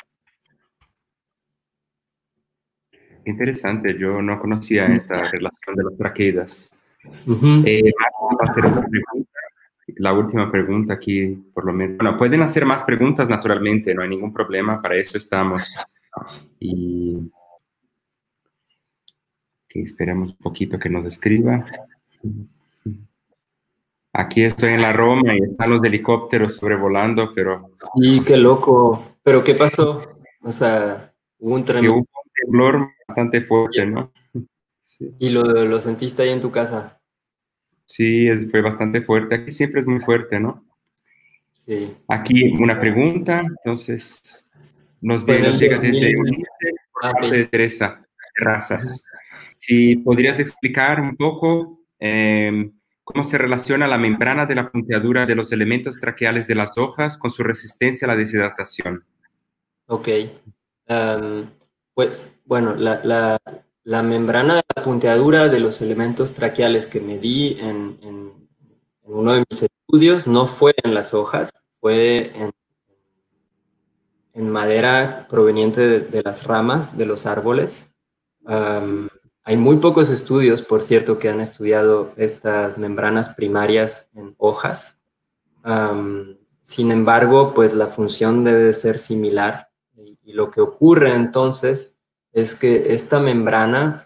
Interesante, yo no conocía esta relación de las traqueidas. Uh-huh. Va a hacer otra pregunta, la última pregunta aquí, por lo menos. Bueno, pueden hacer más preguntas naturalmente, no hay ningún problema, para eso estamos. Y que esperemos un poquito que nos escriba. Aquí estoy en la Roma y están los helicópteros sobrevolando, pero... Sí, qué loco. ¿Pero qué pasó? O sea, hubo un Es que tremendo... hubo un temblor bastante fuerte, ¿no? Sí, ¿Y lo sentiste ahí en tu casa? sí, fue bastante fuerte. Aquí siempre es muy fuerte, ¿no? Sí. Aquí una pregunta, entonces Fue en nos el llega desde 2000. Ulises por Ah, parte de ok. Teresa Ajá. Terrazas. Si podrías explicar un poco cómo se relaciona la membrana de la punteadura de los elementos traqueales de las hojas con su resistencia a la deshidratación. Ok. Pues bueno, la membrana de la punteadura de los elementos traqueales que medí en uno de mis estudios no fue en las hojas, fue en madera proveniente de las ramas de los árboles. Hay muy pocos estudios, por cierto, que han estudiado estas membranas primarias en hojas. Sin embargo, pues la función debe de ser similar. Y lo que ocurre entonces es que esta membrana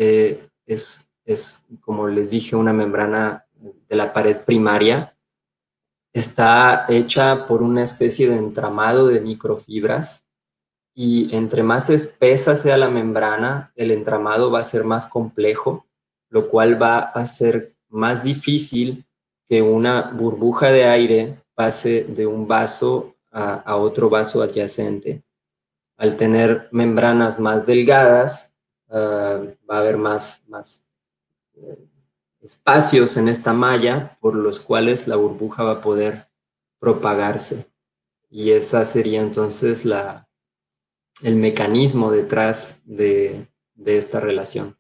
como les dije, una membrana de la pared primaria. Está hecha por una especie de entramado de microfibras, y entre más espesa sea la membrana, el entramado va a ser más complejo, lo cual va a hacer más difícil que una burbuja de aire pase de un vaso a otro vaso adyacente. Al tener membranas más delgadas, va a haber más espacios en esta malla por los cuales la burbuja va a poder propagarse. Y esa sería entonces el mecanismo detrás de esta relación.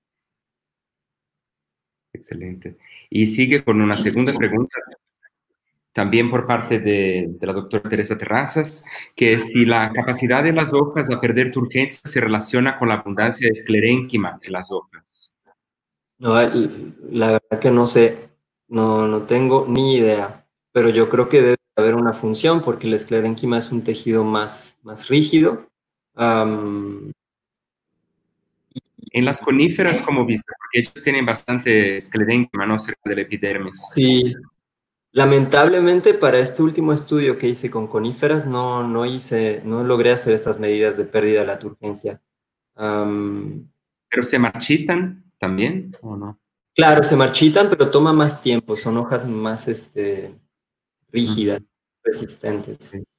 Excelente. Y sigue con una segunda pregunta, también por parte de la doctora Teresa Terrazas, que es si la capacidad de las hojas a perder turgencia se relaciona con la abundancia de esclerénquima en las hojas. No, la verdad que no sé, no tengo ni idea, pero yo creo que debe haber una función porque el esclerénquima es un tejido más rígido. Um, En las coníferas, ¿cómo viste? Porque ellos tienen bastante esclerénquima, ¿no? Cerca del epidermis. sí, lamentablemente para este último estudio que hice con coníferas no logré hacer estas medidas de pérdida de la turgencia. ¿Pero se marchitan también o no? Claro, se marchitan, pero toma más tiempo, son hojas más rígidas, Ujú, resistentes. sí.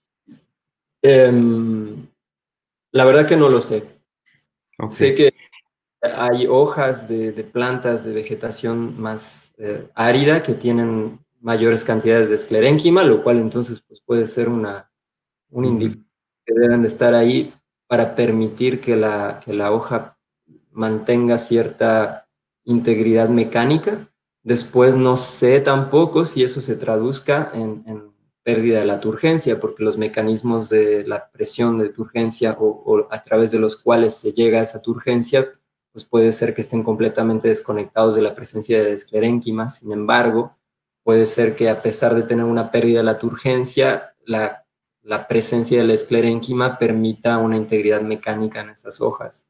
La verdad que no lo sé. Ok. Sé que hay hojas de plantas de vegetación más árida que tienen mayores cantidades de esclerénquima, lo cual entonces pues, puede ser un Ujú. indicador que deben de estar ahí para permitir que la hoja mantenga cierta integridad mecánica. Después no sé tampoco si eso se traduzca en pérdida de la turgencia, porque los mecanismos de la presión de turgencia o a través de los cuales se llega a esa turgencia, pues puede ser que estén completamente desconectados de la presencia de esclerénquima. Sin embargo, puede ser que a pesar de tener una pérdida de la turgencia, la presencia del esclerénquima permita una integridad mecánica en esas hojas.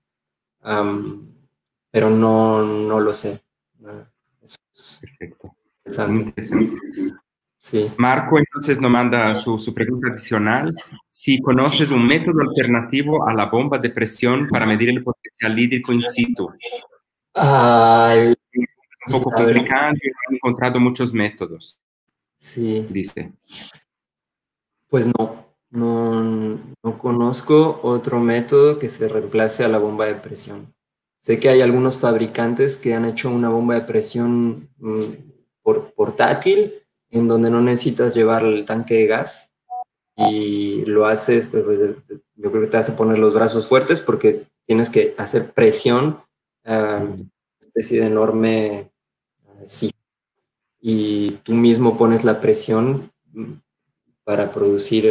Pero no lo sé. Eso es Perfecto. Muy interesante. interesante. Sí. Marco entonces nos manda su pregunta adicional. Si conoces un método alternativo a la bomba de presión para medir el potencial hídrico in situ. Ay, Es un poco a ver, complicado y he encontrado muchos métodos, sí. dice. Pues no conozco otro método que se reemplace a la bomba de presión. Sé que hay algunos fabricantes que han hecho una bomba de presión portátil en donde no necesitas llevar el tanque de gas y lo haces, yo creo que te hace poner los brazos fuertes porque tienes que hacer presión, una especie de enorme sí, y tú mismo pones la presión para producir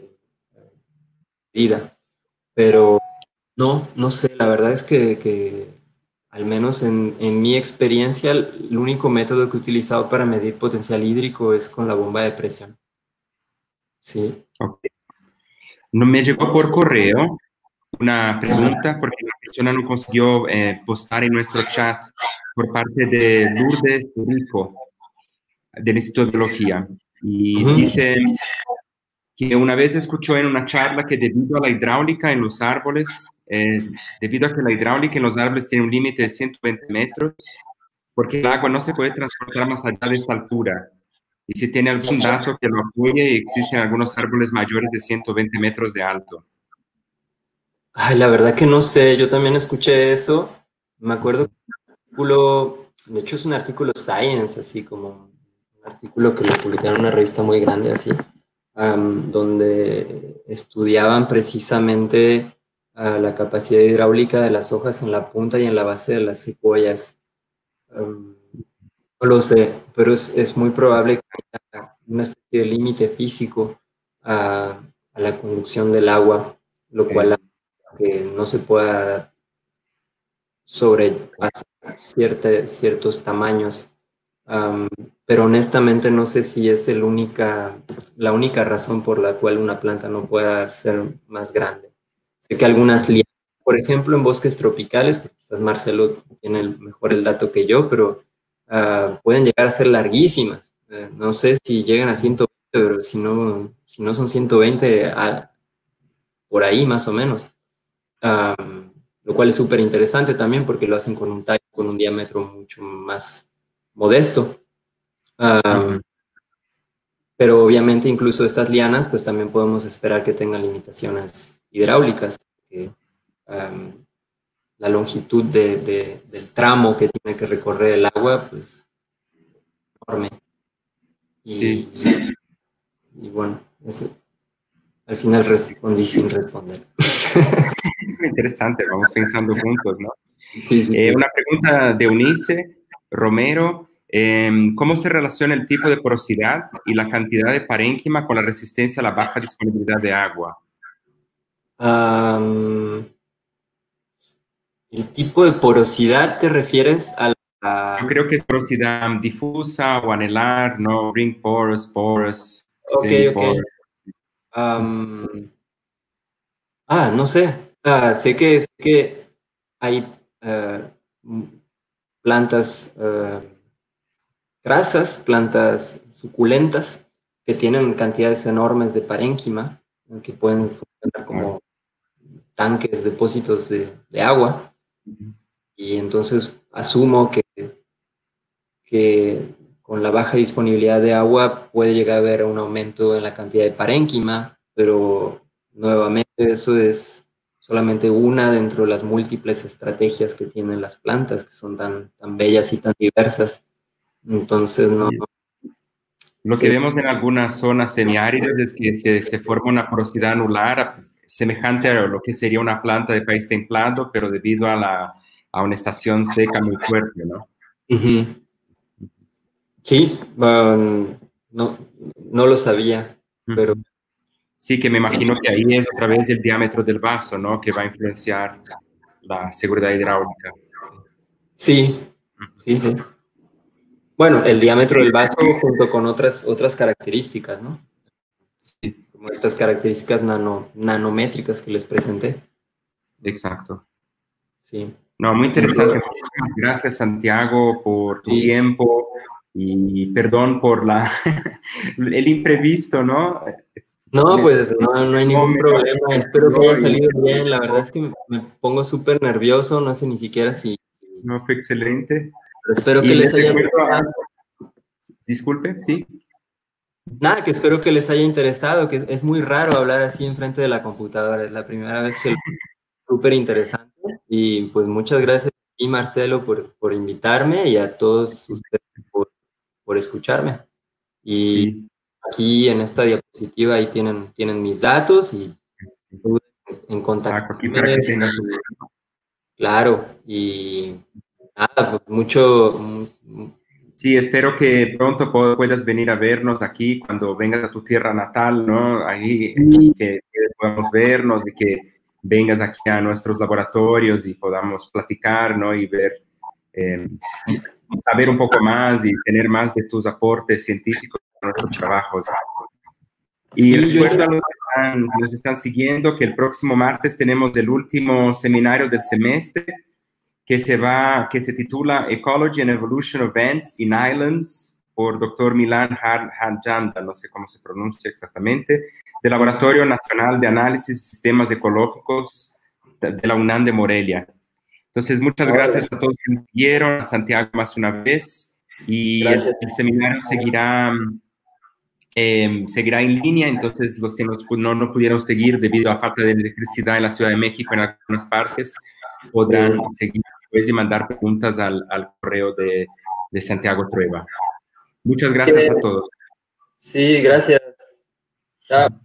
vida. Pero no sé, la verdad es que al menos en mi experiencia, el único método que he utilizado para medir potencial hídrico es con la bomba de presión. Sí. Okay. No me llegó por correo una pregunta porque la persona no consiguió postar en nuestro chat por parte de Lourdes Rico del Instituto de Biología. Y Ujú. dice que una vez escuchó en una charla que debido a la hidráulica en los árboles, debido a que la hidráulica en los árboles tiene un límite de 120 metros, porque el agua no se puede transportar más allá de esa altura. Y si tiene algún dato que lo apoye, y existen algunos árboles mayores de 120 metros de alto. Ay, la verdad que no sé, yo también escuché eso. Me acuerdo que un artículo, de hecho es un artículo Science, así como un artículo que lo publicaron en una revista muy grande así, donde estudiaban precisamente la capacidad hidráulica de las hojas en la punta y en la base de las secuoyas. No lo sé, pero es muy probable que haya una especie de límite físico a la conducción del agua, lo cual hace que no se pueda sobrepasar ciertos tamaños. Um, pero honestamente no sé si es la única razón por la cual una planta no pueda ser más grande. Sé que algunas lianas, por ejemplo, en bosques tropicales, quizás Marcelo tiene mejor el dato que yo, pero pueden llegar a ser larguísimas. No sé si llegan a 120, pero si no son 120, por ahí más o menos. Lo cual es súper interesante también porque lo hacen con un tallo con un diámetro mucho más modesto. Pero obviamente incluso estas lianas, pues también podemos esperar que tengan limitaciones hidráulicas, que la longitud del tramo que tiene que recorrer el agua, pues enorme. Y, Sí, y bueno, al final respondí sin responder. muy interesante, vamos pensando juntos, ¿no? Sí, sí, sí. Una pregunta de Eunice Romero. ¿Cómo se relaciona el tipo de porosidad y la cantidad de parénquima con la resistencia a la baja disponibilidad de agua? ¿El tipo de porosidad te refieres a Yo la... creo que es porosidad difusa o anelar, ¿no? Ring porous, porous, Ok, ok. semi-porous. Am, no sé. Sé que hay plantas grasas, plantas suculentas, que tienen cantidades enormes de parénquima, que pueden funcionar como tanques, depósitos de agua. Y entonces asumo que con la baja disponibilidad de agua puede llegar a haber un aumento en la cantidad de parénquima, pero nuevamente eso es solamente una dentro de las múltiples estrategias que tienen las plantas, que son tan bellas y tan diversas. Entonces, no Lo que sé. vemos en algunas zonas semiáridas es que se forma una porosidad anular semejante a lo que sería una planta de país templado, pero debido a una estación seca muy fuerte, ¿no? Ujú. Sí, no, no lo sabía, pero Sí, que me imagino que ahí es otra vez el diámetro del vaso, ¿no? Que va a influenciar la seguridad hidráulica. sí, sí, sí. Bueno, el diámetro del vaso junto con otras características, ¿no? Sí, Como estas características nanométricas que les presenté. exacto. Sí. No, muy interesante. Entonces, Muchísimas gracias, Santiago, por tu sí. tiempo y perdón por el imprevisto, ¿no? No, Me- pues no hay ningún me problema. Espero que haya apareció y salido bien. La verdad es que me pongo súper nervioso. No sé ni siquiera no fue excelente. pero espero que Y les les haya recuerdo, gustado. disculpe, sí. Nada, que espero que les haya interesado, que es muy raro hablar así enfrente de la computadora. Es la primera vez que lo súper interesante. Y pues muchas gracias a ti, Marcelo, por invitarme y a todos ustedes por escucharme. Y Sí, aquí en esta diapositiva ahí tienen mis datos y duden en exacto, aquí para que contactarme. tengan su... Claro, y nada, pues mucho, Sí, espero que pronto puedas venir a vernos aquí cuando vengas a tu tierra natal, ¿no? Ahí que podamos vernos y que vengas aquí a nuestros laboratorios y podamos platicar, ¿no? Y ver, eh, saber un poco más y tener más de tus aportes científicos a nuestros trabajos. Y sí, yo recuerdo a los que nos están siguiendo que el próximo martes tenemos el último seminario del semestre que se titula Ecology and Evolution of Ants in Islands por Dr. Milan Harjanda, no sé cómo se pronuncia exactamente, del Laboratorio Nacional de Análisis de Sistemas Ecológicos de la UNAM de Morelia. Entonces, muchas gracias a todos que nos siguieron, a Santiago más una vez, y gracias. el seminario seguirá en línea, entonces los que no pudieron seguir debido a falta de electricidad en la Ciudad de México en algunas partes, podrán seguir después y mandar preguntas al correo de Santiago Trueba. Muchas gracias a todos. Sí, gracias. Chao.